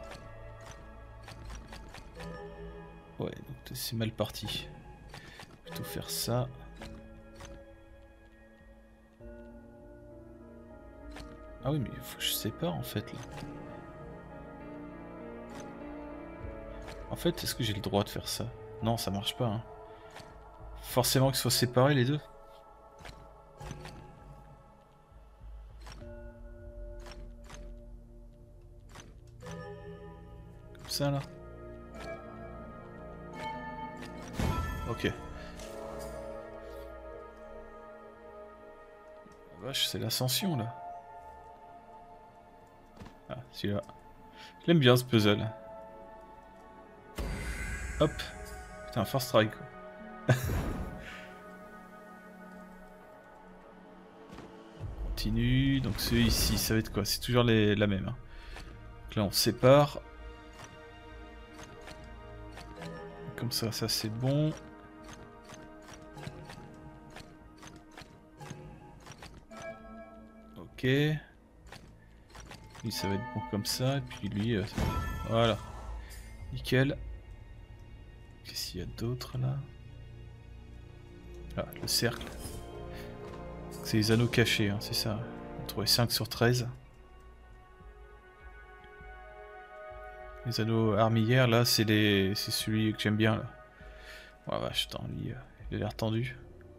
Ouais, donc c'est mal parti. Plutôt faire ça. Ah oui, mais il faut que je sépare en fait là. En fait, est-ce que j'ai le droit de faire ça? Non, ça marche pas. Hein. Forcément que ce soit séparé les deux. Comme ça là. Ok. Vache, c'est l'ascension là. Ah, celui-là. Je l'aime bien ce puzzle. Hop. Putain, first strike quoi. Continue. Donc ceux ici, ça va être quoi? C'est toujours les, la même. Hein. Donc là on sépare. Comme ça, ça c'est bon. Ok. Lui ça va être bon comme ça. Et puis lui, euh, voilà. Nickel. Qu'est-ce qu'il y a d'autre là? Ah, le cercle. C'est les anneaux cachés, hein, c'est ça. On a trouvé cinq sur treize. Les anneaux armillaires, là, c'est les... c'est celui que j'aime bien, là. Oh vache, attends, lui, euh, il a l'air tendu.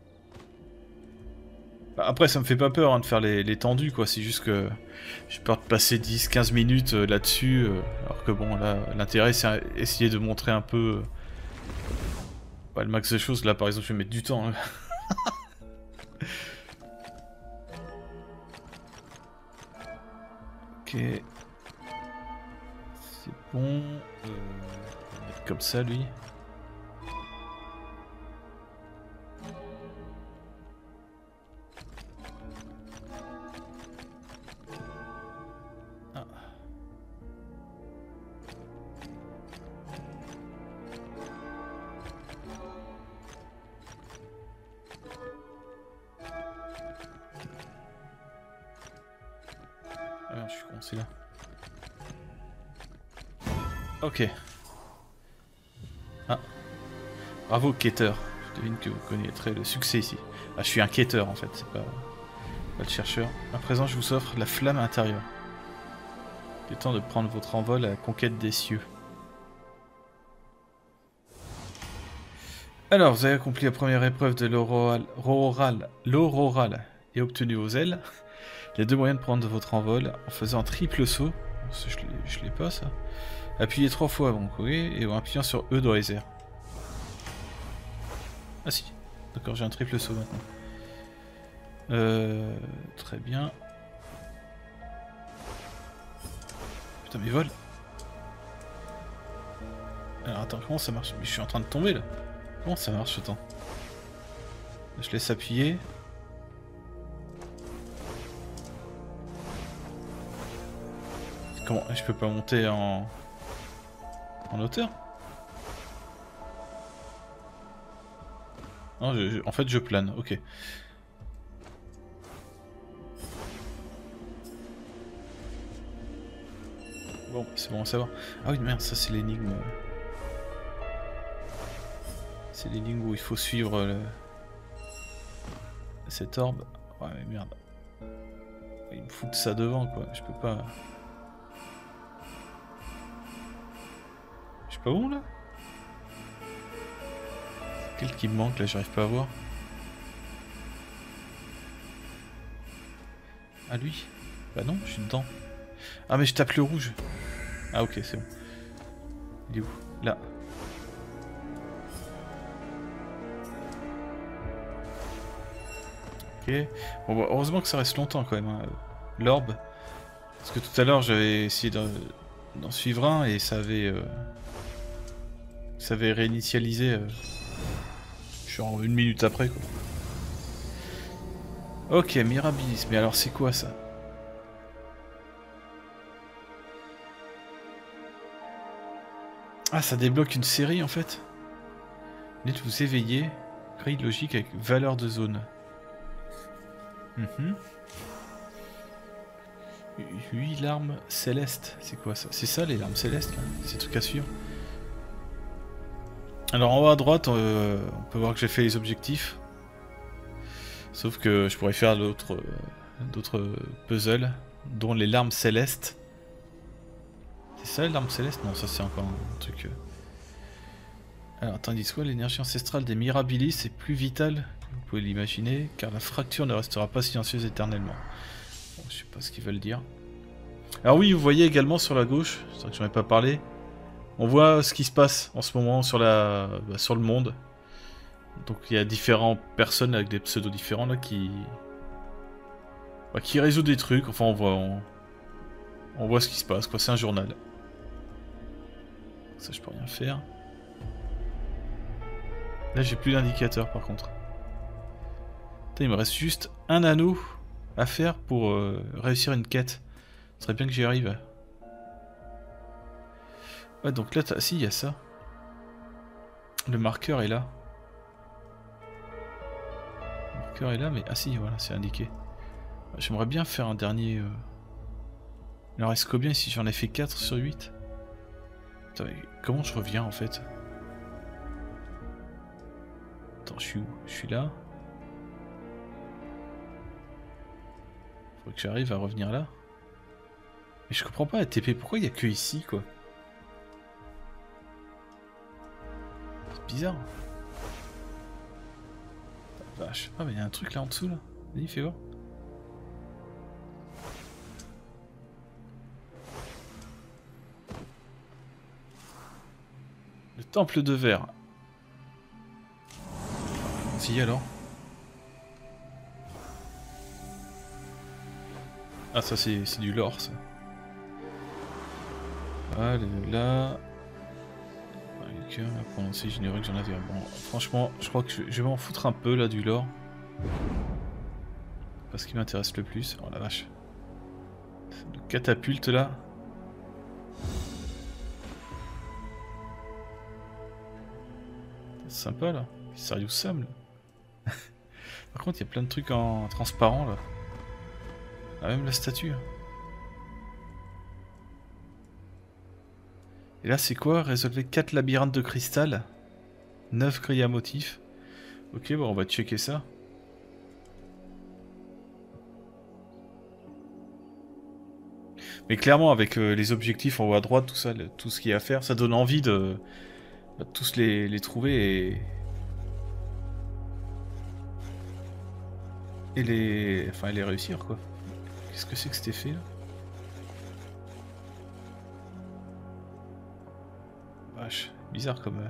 Bah, après, ça me fait pas peur hein, de faire les, les tendus, quoi. C'est juste que j'ai peur de passer dix quinze minutes euh, là-dessus. Euh, alors que bon, là, l'intérêt, c'est essayer de montrer un peu... Euh, bah, le max de choses. Là, par exemple, je vais mettre du temps. Hein. Ok. C'est bon. Euh, on va mettre comme ça, lui. Ah. Ah, je suis con, c'est là. Ok. Ah. Bravo, quêteur. Je devine que vous connaîtrez le succès ici. Ah, je suis un quêteur en fait, c'est pas, pas le chercheur. À présent, je vous offre la flamme intérieure. Il est temps de prendre votre envol à la conquête des cieux. Alors, vous avez accompli la première épreuve de l'auroral et obtenu vos ailes. Il y a deux moyens de prendre votre envol en faisant un triple saut. Je l'ai pas ça. Appuyez trois fois avant de courir et en appuyant sur E dans les airs. Ah si, d'accord, j'ai un triple saut maintenant. Euh, très bien. Putain, mais vol. Alors attends, comment ça marche? Mais je suis en train de tomber là. Comment ça marche? Attends. Je laisse appuyer. Comment? Je peux pas monter en... en hauteur? Non, je, je... en fait je plane, ok. Bon, c'est bon à savoir. Ah oui, merde, ça c'est l'énigme. C'est l'énigme où il faut suivre le... cette orbe. Ouais, mais merde. Il me fout ça devant, quoi. Je peux pas... Je suis pas bon, là? Quel qui me manque, là? J'arrive pas à voir. Ah, lui? Bah non, je suis dedans. Ah, mais je tape le rouge. Ah, ok, c'est bon. Il est où? Là. Ok. Bon, bah, heureusement que ça reste longtemps quand même, hein. L'orbe. Parce que tout à l'heure, j'avais essayé d'en suivre un et ça avait... Euh... ça avait réinitialisé. Euh... Je suis en une minute après, quoi. Ok, Mirabilis. Mais alors, c'est quoi ça? Ah, ça débloque une série en fait. Venez de vous éveiller. Grille logique avec valeur de zone. Mm-hmm. huit larmes célestes. C'est quoi ça? C'est ça les larmes célestes là? Ces trucs à suivre. Alors en haut à droite, euh, on peut voir que j'ai fait les objectifs. Sauf que je pourrais faire d'autres euh, d'autres puzzles, dont les larmes célestes. C'est ça les larmes célestes? Non, ça c'est encore un truc... Euh... Alors, attendez, soit l'énergie ancestrale des Mirabilis est plus vitale que vous pouvez l'imaginer, car la fracture ne restera pas silencieuse éternellement. Bon, je sais pas ce qu'ils veulent dire. Alors oui, vous voyez également sur la gauche, c'est vrai que j'en ai pas parlé, on voit ce qui se passe en ce moment sur, la, bah, sur le monde. Donc il y a différentes personnes avec des pseudos différents là qui... Bah, qui résout des trucs, enfin on voit, on... on voit ce qui se passe, quoi, c'est un journal. Ça je peux rien faire. Là j'ai plus d'indicateur par contre. Putain, il me reste juste un anneau à faire pour euh, réussir une quête. Ce serait bien que j'y arrive. Ouais, donc là, si, il y a ça. Le marqueur est là. Le marqueur est là, mais... Ah si, voilà, c'est indiqué. J'aimerais bien faire un dernier... Euh... Il en reste combien si j'en ai fait quatre sur huit? Putain, mais comment je reviens en fait? Attends, je suis où? Je suis là. Faut que j'arrive à revenir là. Mais je comprends pas la T P, pourquoi il y a que ici quoi? C'est bizarre. La vache. Ah mais il y a un truc là en dessous là. Vas-y, fais voir. Le temple de verre. Si alors. Ah ça c'est du lore ça. Allez là. Ok, on va prendre aussi généreux que j'en avais. Bon, franchement, je crois que je, je vais m'en foutre un peu là du lore. Parce qu'il m'intéresse le plus. Oh la vache. Le catapulte là. C'est sympa là. Serious Sam là. Par contre, il y a plein de trucs en transparent là. Ah, même la statue. Et là, c'est quoi? Résolvez quatre labyrinthes de cristal. neuf grilles à motifs. Ok, bon, on va checker ça. Mais clairement, avec euh, les objectifs en haut à droite, tout ça, le, tout ce qu'il y a à faire, ça donne envie de, de tous les, les trouver et... Et les... Enfin, les réussir, quoi. Qu'est-ce que c'est que cet effet, là? Vache, bizarre comme...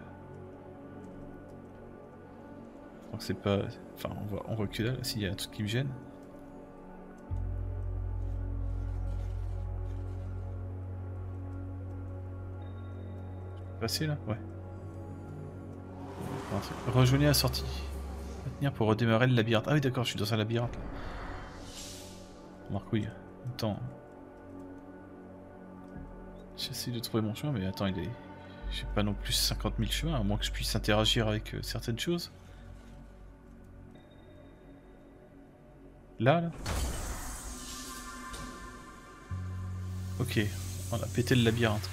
Je crois que c'est pas... Enfin, on voit, on voit que là, s'il y a un truc qui me gêne. passer là? Ouais. Rejoignez la sortie. Maintenir pour redémarrer le labyrinthe. Ah oui d'accord, je suis dans un labyrinthe là. Marc oui. Attends. J'essaie de trouver mon chemin, mais attends, il est... J'ai pas non plus cinquante mille chemins, à moins que je puisse interagir avec euh, certaines choses. Là, là. Ok, on a pété le labyrinthe.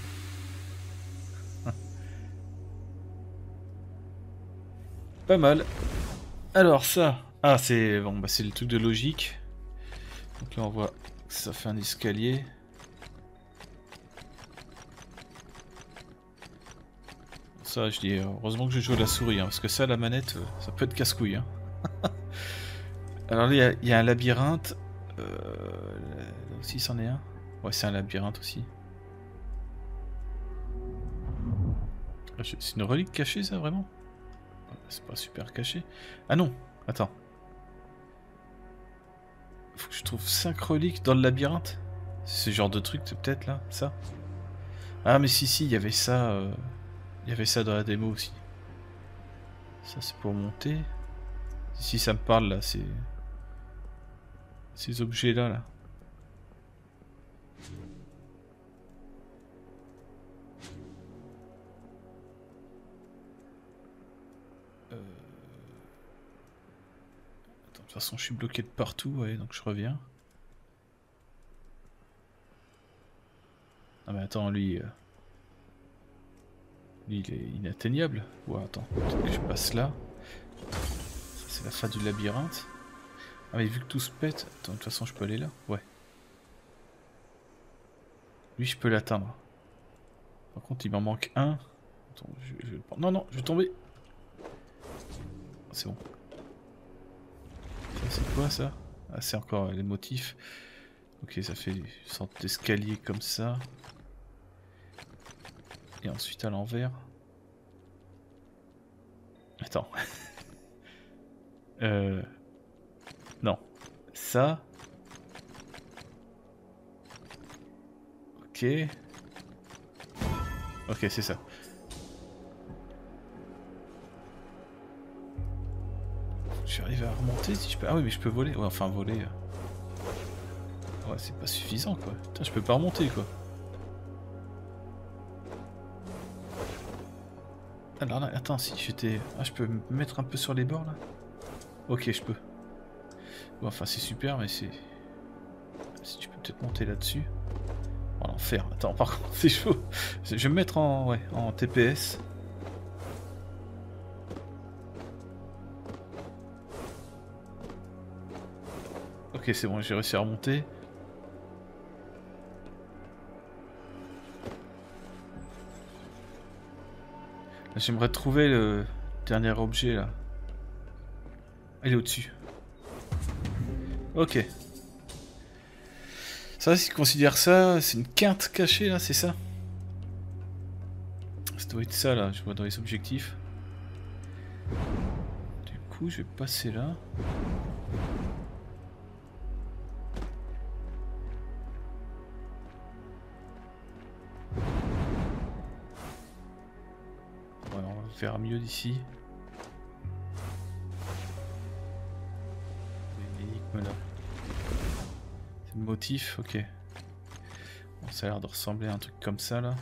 Pas mal. Alors ça... Ah, c'est bon, bah c'est le truc de logique. Donc là, on voit que ça fait un escalier. Ça, je dis, heureusement que je joue à la souris, hein, parce que ça, la manette, ça peut être casse-couille. Hein. Alors là, il y, y a un labyrinthe. Euh, là aussi, c'en est un. Ouais, c'est un labyrinthe aussi. C'est une relique cachée, ça, vraiment? C'est pas super caché. Ah non, attends. Faut que je trouve cinq reliques dans le labyrinthe. C'est ce genre de truc, peut-être, là, ça? Ah, mais si, si, il y avait ça... Euh... Il y avait ça dans la démo aussi. Ça, c'est pour monter. Si ça me parle, là, c'est... Ces objets-là, là. Euh... Attends, de toute façon, je suis bloqué de partout, ouais, donc je reviens. Ah mais attends, lui... Euh... Lui, il est inatteignable. Ouais, attends, peut-être que je passe là. Ça, c'est la fin du labyrinthe. Ah mais vu que tout se pète... Attends, de toute façon, je peux aller là? Ouais. Lui, je peux l'atteindre. Par contre, il m'en manque un. Attends, je, je... Non, non, je vais tomber. C'est bon. Ça, c'est quoi, ça? Ah, c'est encore les motifs. Ok, ça fait une sorte d'escalier comme ça. Et ensuite à l'envers. Attends. euh... Non. Ça. Ok. Ok, c'est ça. J'arrive à remonter si je peux... Ah oui, mais je peux voler. Ouais, enfin voler... Ouais, c'est pas suffisant, quoi. Putain, je peux pas remonter, quoi. Alors là, attends, si j'étais... Ah, je peux me mettre un peu sur les bords, là? Ok, je peux. Bon, enfin, c'est super, mais c'est... Si tu peux peut-être monter là-dessus. Oh, l'enfer. Attends, par contre, c'est chaud. Je vais me mettre en... Ouais, en T P S. Ok, c'est bon, j'ai réussi à remonter. J'aimerais trouver le dernier objet, là. Il est au-dessus. Ok. Ça, si tu considères ça, c'est une quinte cachée, là, c'est ça? Ça doit être ça, là, je vois dans les objectifs. Du coup, je vais passer là. Ouais, on va faire mieux d'ici. L'énigme là. C'est le motif, ok. Bon, ça a l'air de ressembler à un truc comme ça là.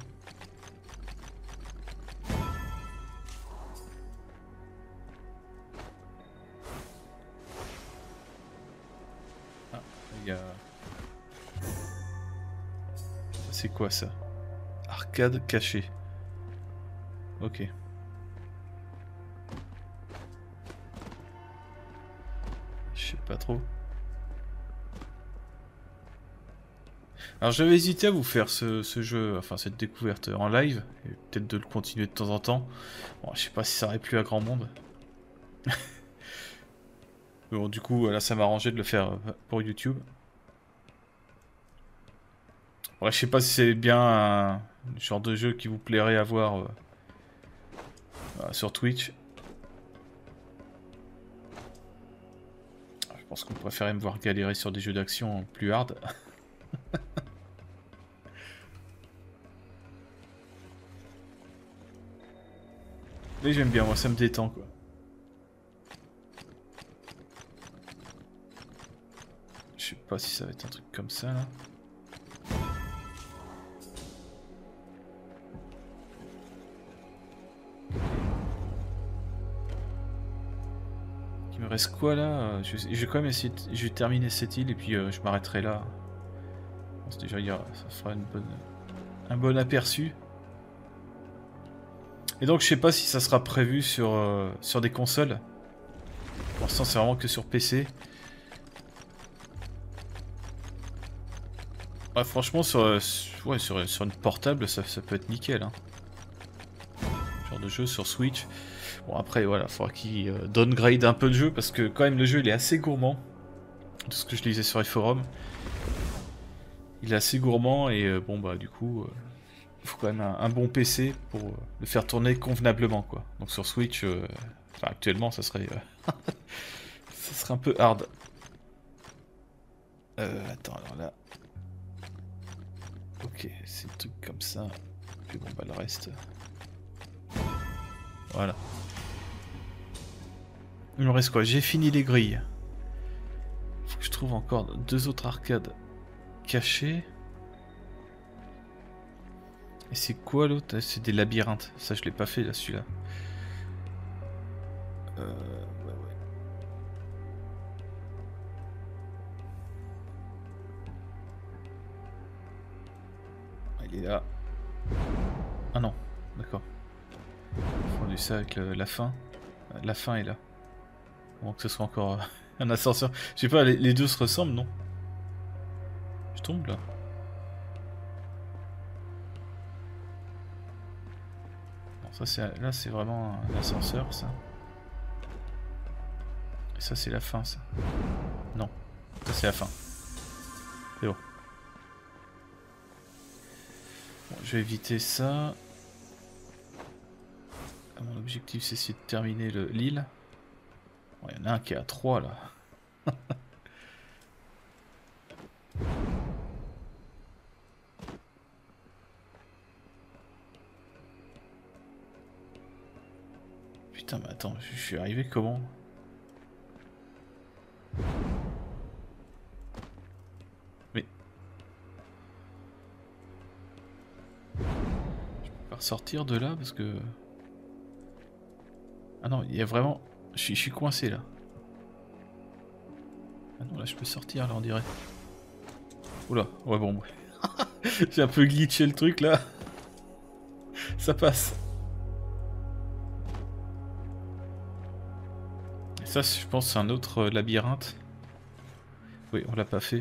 Ah, il y a... C'est quoi ça? Arcade cachée. Ok. Je sais pas trop. Alors j'avais hésité à vous faire ce, ce jeu, enfin cette découverte en live, et peut-être de le continuer de temps en temps. Bon, je sais pas si ça aurait plu à grand monde. Bon, du coup, là ça m'a arrangé de le faire pour YouTube. Ouais, je sais pas si c'est bien un genre de jeu qui vous plairait à voir euh, euh, sur Twitch. Je pense qu'on préférait me voir galérer sur des jeux d'action plus hard. Mais j'aime bien, moi ça me détend quoi. Je sais pas si ça va être un truc comme ça là. Il me reste quoi là? je, je vais quand même essayer de, je vais terminer cette île et puis euh, je m'arrêterai là. Bon, déjà, il y a, ça fera une bonne, un bon aperçu. Et donc je sais pas si ça sera prévu sur, euh, sur des consoles. Pour l'instant c'est vraiment que sur P C. Ouais, franchement sur, euh, ouais, sur, sur une portable ça, ça peut être nickel. Hein. Genre de jeu sur Switch. Bon après voilà, il faudra qu'il euh, downgrade un peu le jeu parce que quand même le jeu il est assez gourmand. De ce que je lisais sur les forums. Il est assez gourmand et euh, bon bah du coup... Euh, il faut quand même un, un bon P C pour euh, le faire tourner convenablement quoi. Donc sur Switch, euh, enfin, actuellement ça serait... Euh, ça serait un peu hard. Euh, attends alors là... Ok, c'est des trucs comme ça. Puis bon bah le reste... Voilà. Il me reste quoi? J'ai fini les grilles. Faut que je trouve encore deux autres arcades cachées. Et c'est quoi l'autre? C'est des labyrinthes. Ça je l'ai pas fait là celui-là. Euh... Ouais ouais. Il est là. Ah non, d'accord. J'ai fondu ça avec le, la fin. La fin est là. Bon que ce soit encore euh, un ascenseur. Je sais pas, les, les deux se ressemblent, non? Je tombe là. Non, ça c'est là c'est vraiment un ascenseur ça. Et ça c'est la fin ça. Non, ça c'est la fin. C'est bon. Bon, je vais éviter ça. Mon objectif c'est essayer de terminer l'île. Bon, il y en a un qui est à trois là. Putain mais attends, je suis arrivé comment? Mais... Je peux pas ressortir de là parce que... Ah non, il y a vraiment... Je suis, je suis coincé là. Ah non, là je peux sortir là on dirait. Oula, ouais bon. J'ai un peu glitché le truc là. Ça passe. Et ça je pense c'est un autre euh, labyrinthe. Oui, on l'a pas fait.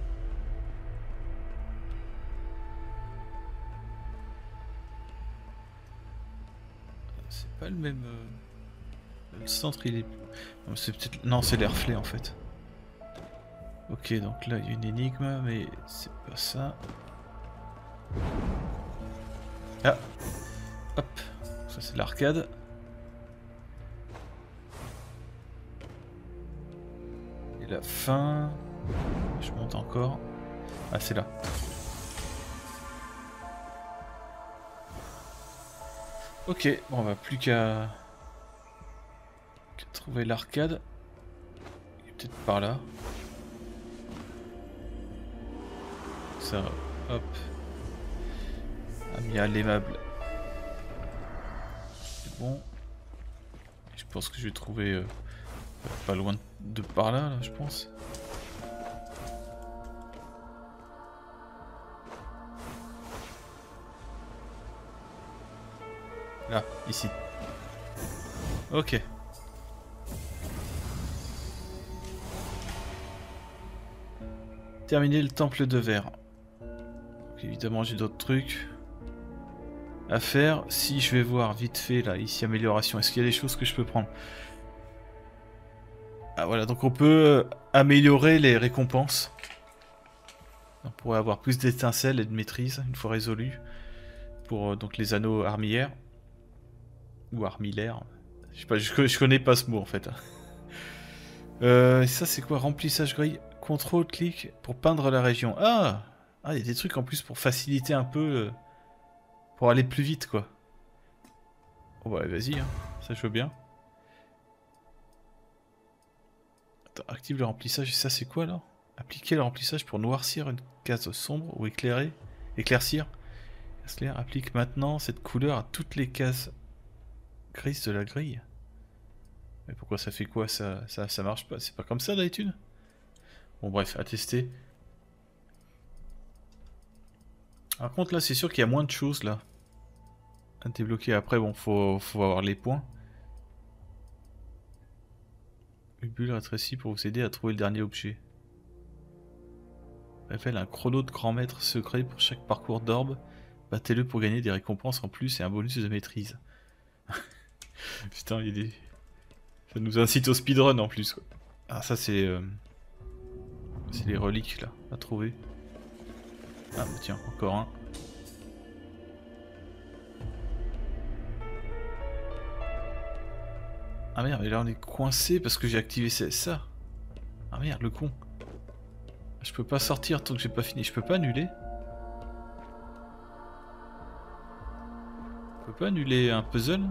C'est pas le même... Euh... Le centre il est... Non c'est peut-être... Non c'est l'airflay en fait. Ok donc là il y a une énigme mais c'est pas ça. Ah. Hop. Ça c'est l'arcade. Et la fin... Je monte encore. Ah c'est là. Ok, bon on va plus qu'à... trouver l'arcade. Il est peut-être par là. Ça, hop. Ah, il y a l'aimable. C'est bon. Je pense que je vais trouver euh, pas loin de par là, là, je pense. Là, ici. Ok. Terminer le temple de verre. Donc, évidemment, j'ai d'autres trucs à faire. Si je vais voir vite fait là, ici amélioration, est-ce qu'il y a des choses que je peux prendre? Ah voilà, donc on peut améliorer les récompenses. On pourrait avoir plus d'étincelles et de maîtrise une fois résolu. Pour euh, donc les anneaux armillaires. Ou armillaires. Je sais pas, je, je connais pas ce mot en fait. euh, ça c'est quoi? Remplissage grille. Contrôle, clic pour peindre la région. Ah, ah, il y a des trucs en plus pour faciliter un peu, euh, pour aller plus vite quoi. Oh bah vas-y, hein. Ça je veux bien. Attends, active le remplissage, et ça c'est quoi là? Appliquer le remplissage pour noircir une case sombre ou éclairer. Éclaircir. Éclair applique maintenant cette couleur à toutes les cases grises de la grille. Mais pourquoi ça fait quoi ça, ça, ça marche pas? C'est pas comme ça d'habitude? Bon bref, à tester. Par contre là c'est sûr qu'il y a moins de choses là. À débloquer après, bon faut, faut avoir les points. Une bulle rétrécie pour vous aider à trouver le dernier objet. Révèle un chrono de grand maître secret pour chaque parcours d'orbe. Battez-le pour gagner des récompenses en plus et un bonus de maîtrise. Putain, il y a des... Ça nous incite au speedrun en plus quoi. Ah ça c'est... Euh... C'est les reliques là, à trouver. Ah bah tiens, encore un. Ah merde, mais là on est coincé parce que j'ai activé ça. Ah merde, le con. Je peux pas sortir tant que j'ai pas fini. Je peux pas annuler. Je peux pas annuler un puzzle.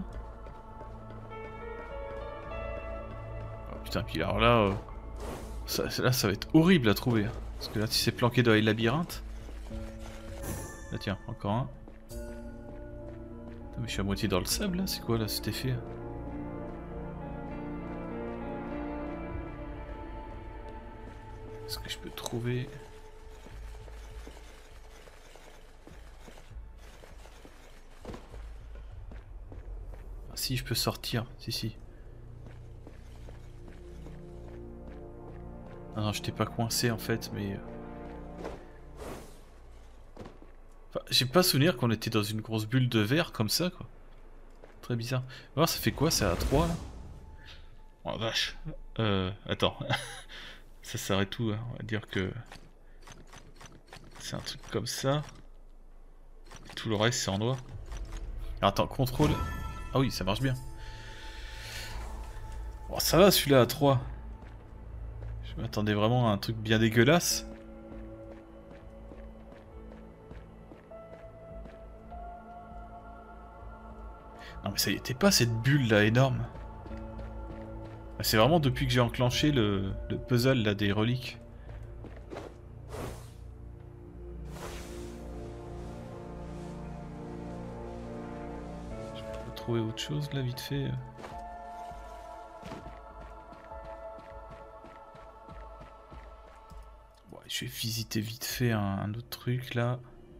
Oh putain, puis alors là... Euh... Ça, là ça va être horrible à trouver. Parce que là si c'est planqué dans les labyrinthes... Là tiens, encore un. Putain, mais je suis à moitié dans le sable là, c'est quoi là cet effet? Est-ce que je peux trouver... Ah si, je peux sortir, si si. Ah non, je t'ai pas coincé en fait, mais... Enfin, j'ai pas souvenir qu'on était dans une grosse bulle de verre comme ça, quoi. Très bizarre. Alors, ça fait quoi? C'est à trois, là? Oh vache. Euh... Attends. Ça s'arrête où, hein? On va dire que... C'est un truc comme ça. Et tout le reste, c'est en noir. Alors, attends, contrôle... Ah oui, ça marche bien. Bon, ça va, celui-là, à trois. Je m'attendais vraiment à un truc bien dégueulasse. Non mais ça y était pas cette bulle là énorme. C'est vraiment depuis que j'ai enclenché le, le puzzle là des reliques. Je peux trouver autre chose là vite fait. Bon, je vais visiter vite fait un, un autre truc là.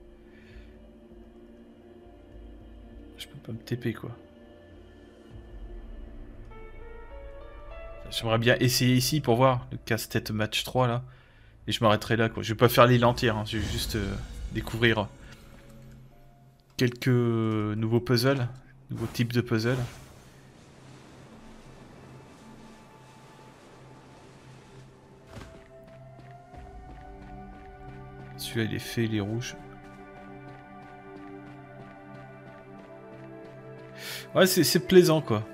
Je peux pas me T P quoi. J'aimerais bien essayer ici pour voir le casse-tête match trois là. Et je m'arrêterai là quoi. Je vais pas faire l'île entière, hein. Je vais juste euh, découvrir quelques nouveaux puzzles, nouveaux types de puzzles. Celui-là il est fait, il est rouge. Ouais, c'est plaisant quoi.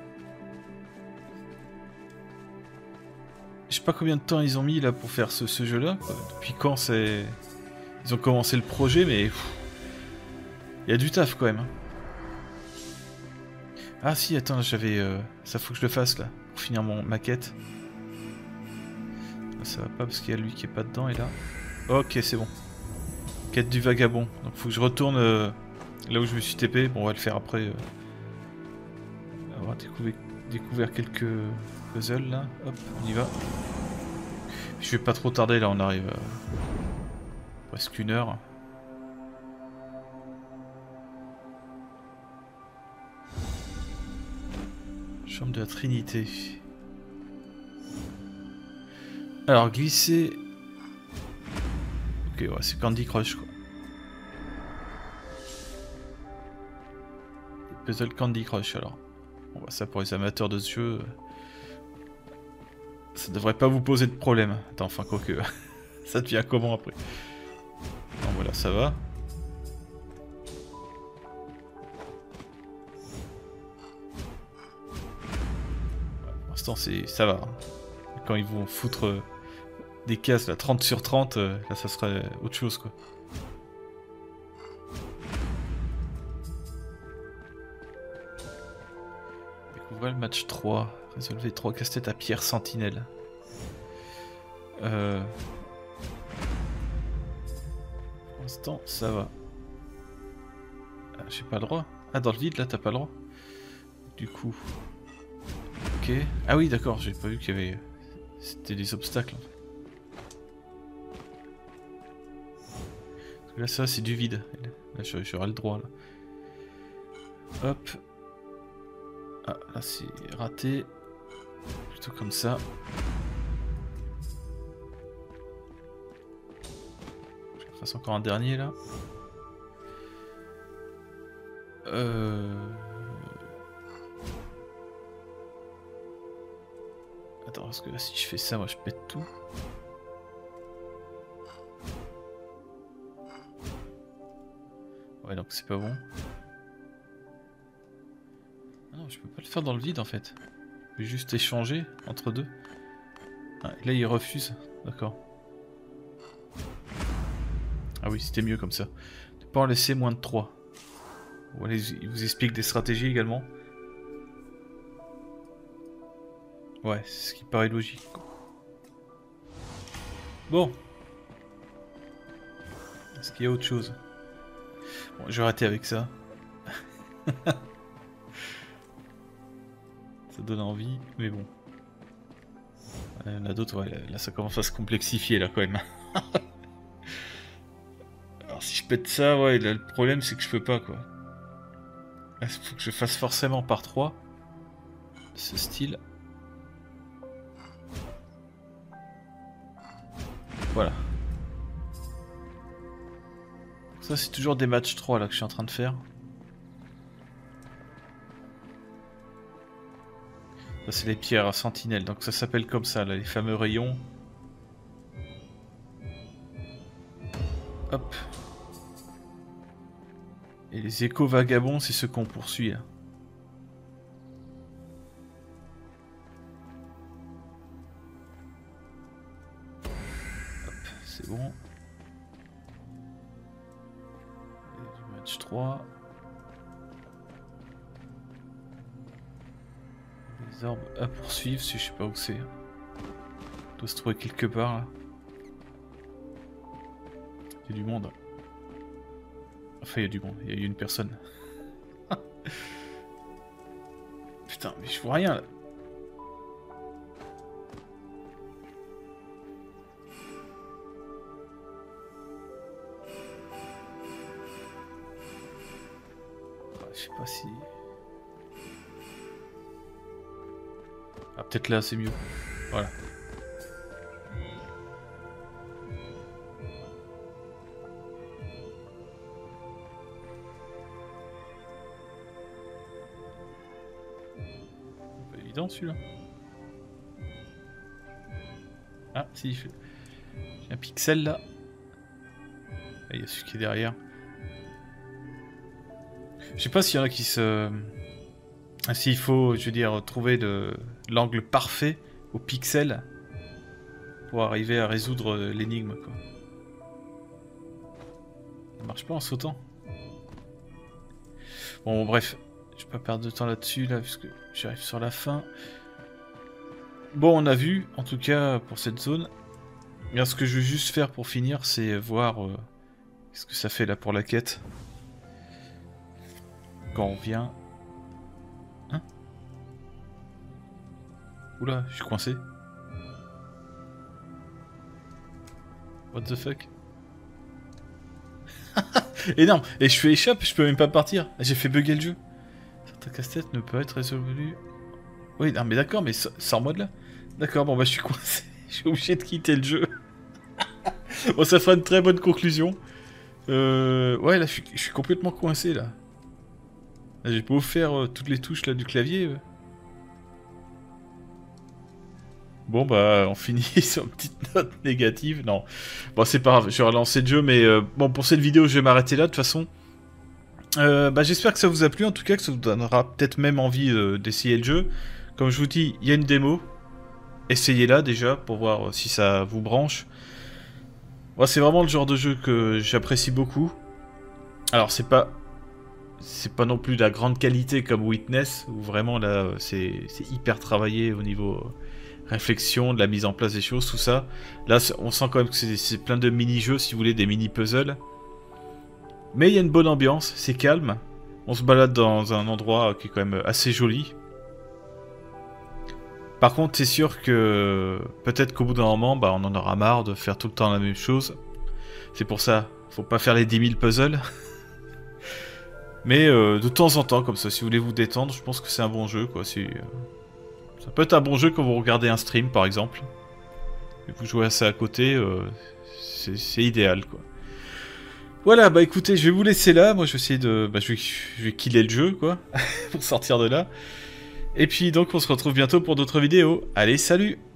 Je sais pas combien de temps ils ont mis là pour faire ce, ce jeu là. Quoi. Depuis quand c'est... Ils ont commencé le projet mais... Il y a du taf quand même. Ah si, attends, j'avais... Euh... Ça faut que je le fasse là. Pour finir mon maquette. Ça va pas parce qu'il y a lui qui est pas dedans et là... Ok, c'est bon. Quête du vagabond. Donc faut que je retourne euh, là où je me suis T P. Bon, on va le faire après. Euh... On va découvrir, découvrir quelques puzzles là. Hop, on y va. Je vais pas trop tarder là, on arrive à presque une heure. Chambre de la Trinité. Alors glisser. Ok, ouais, c'est Candy Crush quoi. Les puzzles Candy Crush alors. Bon, bah, ça pour les amateurs de ce jeu, ça devrait pas vous poser de problème. Attends, enfin quoi que ça devient comment après? Bon voilà, ça va. Pour l'instant c'est ça va. Quand ils vont foutre des cases là, trente sur trente, là ça serait autre chose quoi. Ouvrez le match trois. Résolvez trois casse-têtes à pierre sentinelle. Euh... Pour l'instant, ça va. Ah, j'ai pas le droit. Ah, dans le vide, là, t'as pas le droit. Du coup... Ok. Ah oui, d'accord, j'ai pas vu qu'il y avait... C'était des obstacles, en fait. Parce que là, ça, c'est du vide. Là, j'aurai le droit, là. Hop. Ah, là, c'est raté. Plutôt comme ça. Je fasse encore un dernier, là. Euh... Attends, parce que là, si je fais ça, moi, je pète tout. Ouais, donc c'est pas bon. Ah non, je peux pas le faire dans le vide, en fait. Je vais juste échanger entre deux. Ah, et là, il refuse. D'accord. Ah oui, c'était mieux comme ça. Ne pas en laisser moins de trois. Voilà, il vous explique des stratégies également. Ouais, c'est ce qui paraît logique. Bon. Est-ce qu'il y a autre chose? Bon, je vais arrêter avec ça. Ça donne envie, mais bon. Il y en a d'autres, ouais, là ça commence à se complexifier là quand même. Alors si je pète ça, ouais, là, le problème c'est que je peux pas quoi. Il faut que je fasse forcément par trois. Ce style. Voilà. Ça c'est toujours des matchs trois là que je suis en train de faire. Ça c'est les pierres sentinelles, donc ça s'appelle comme ça là, les fameux rayons. Hop. Et les échos vagabonds, c'est ceux qu'on poursuit là. Hop, c'est bon. Et du match trois. Les orbes à poursuivre, si je sais pas où c'est. Il doit se trouver quelque part là. Il y a du monde. Enfin, il y a du monde, il y a une personne. Putain, mais je vois rien là. Je sais pas si... Ah, peut-être là, c'est mieux. Voilà. Pas évident celui-là. Ah, si, j'ai un pixel là. Ah, il y a celui qui est derrière. Je sais pas s'il y en a qui se... S'il faut, je veux dire, trouver l'angle parfait au pixel pour arriver à résoudre l'énigme, quoi. Ça marche pas en sautant. Bon, bref, je vais pas perdre de temps là-dessus, là, puisque j'arrive sur la fin. Bon, on a vu, en tout cas, pour cette zone. Bien, ce que je veux juste faire pour finir, c'est voir euh, ce que ça fait là pour la quête. Quand on vient... Hein? Oula, je suis coincé. What the fuck? Énorme. Et je fais échappe, je peux même pas partir. J'ai fait bugger le jeu. Certains casse-tête ne peut être résolu. Oui, non mais d'accord, mais sors-moi de là. D'accord, bon bah je suis coincé. Je suis obligé de quitter le jeu. Bon, ça fera une très bonne conclusion. Euh... Ouais, là je suis, je suis complètement coincé là. J'ai pas offert euh, toutes les touches là du clavier. Euh. Bon bah on finit sur une petite note négative. Non, bon c'est pas grave, je vais relancer le jeu, mais euh, bon pour cette vidéo je vais m'arrêter là de toute façon. Euh, bah, j'espère que ça vous a plu, en tout cas que ça vous donnera peut-être même envie euh, d'essayer le jeu. Comme je vous dis, il y a une démo. Essayez-la déjà pour voir si ça vous branche. Moi c'est vraiment le genre de jeu que j'apprécie beaucoup. Alors c'est pas c'est pas non plus de la grande qualité comme Witness, où vraiment là, c'est hyper travaillé au niveau euh, réflexion, de la mise en place des choses, tout ça. Là, on sent quand même que c'est plein de mini-jeux, si vous voulez, des mini-puzzles. Mais il y a une bonne ambiance, c'est calme. On se balade dans un endroit qui est quand même assez joli. Par contre, c'est sûr que peut-être qu'au bout d'un moment, bah, on en aura marre de faire tout le temps la même chose. C'est pour ça, faut pas faire les dix mille puzzles. Mais euh, de temps en temps, comme ça, si vous voulez vous détendre, je pense que c'est un bon jeu, quoi. Euh, ça peut être un bon jeu quand vous regardez un stream, par exemple. Et vous jouez à ça à côté, euh, c'est idéal, quoi. Voilà, bah écoutez, je vais vous laisser là. Moi, je vais essayer de... Bah, je vais, je vais killer le jeu, quoi, pour sortir de là. Et puis, donc, on se retrouve bientôt pour d'autres vidéos. Allez, salut!